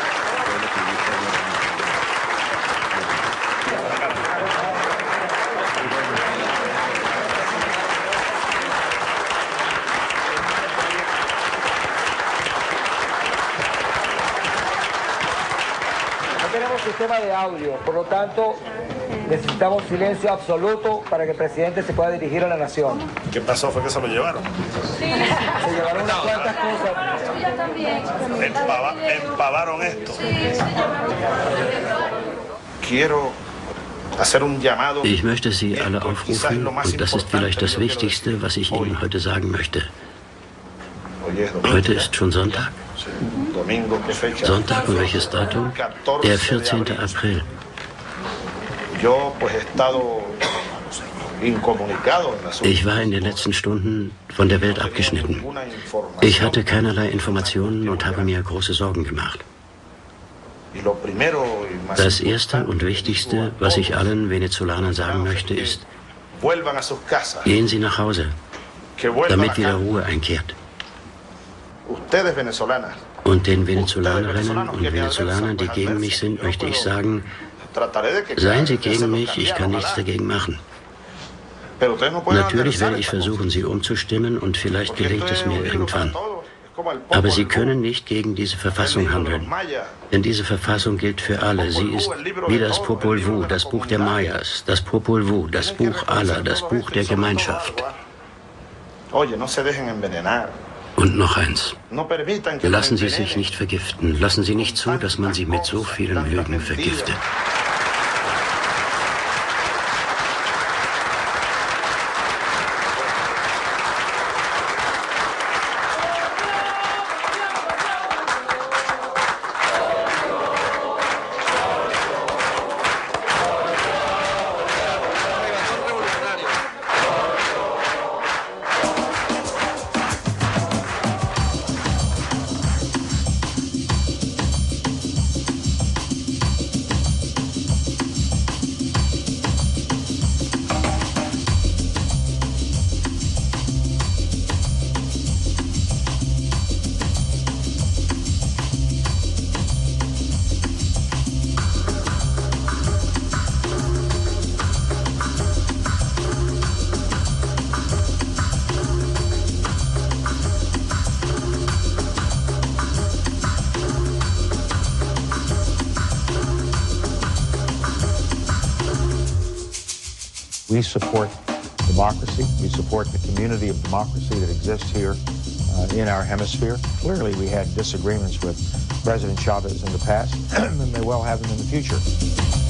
No tenemos sistema de audio, por lo tanto necesitamos silencio absoluto para que el presidente se pueda dirigir a la nación. ¿Qué pasó? ¿Fue que se lo llevaron? Sí. Se llevaron unas cuantas cosas. Yo también. Empava, empavaron esto. Quiero hacer un llamado. Ich möchte Sie alle aufrufen, und das ist vielleicht das Wichtigste, was ich Ihnen heute sagen möchte. Heute ist schon Sonntag. Sonntag, und welches Datum? Der vierzehnte April. Ich war in den letzten Stunden von der Welt abgeschnitten. Ich hatte keinerlei Informationen und habe mir große Sorgen gemacht. Das Erste und Wichtigste, was ich allen Venezolanern sagen möchte, ist, gehen Sie nach Hause, damit wieder Ruhe einkehrt. Und den Venezolanerinnen und Venezolanern, die gegen mich sind, möchte ich sagen, seien Sie gegen mich, ich kann nichts dagegen machen. Natürlich werde ich versuchen, Sie umzustimmen, und vielleicht gelingt es mir irgendwann. Aber Sie können nicht gegen diese Verfassung handeln. Denn diese Verfassung gilt für alle. Sie ist wie das Popol Vuh, das Buch der Mayas, das Popol Vuh, das Buch aller, das Buch der Gemeinschaft. Und noch eins. Lassen Sie sich nicht vergiften. Lassen Sie nicht zu, dass man Sie mit so vielen Lügen vergiftet. We support democracy. We support the community of democracy that exists here uh, in our hemisphere. Clearly, we had disagreements with President Chavez in the past and may well have them in the future.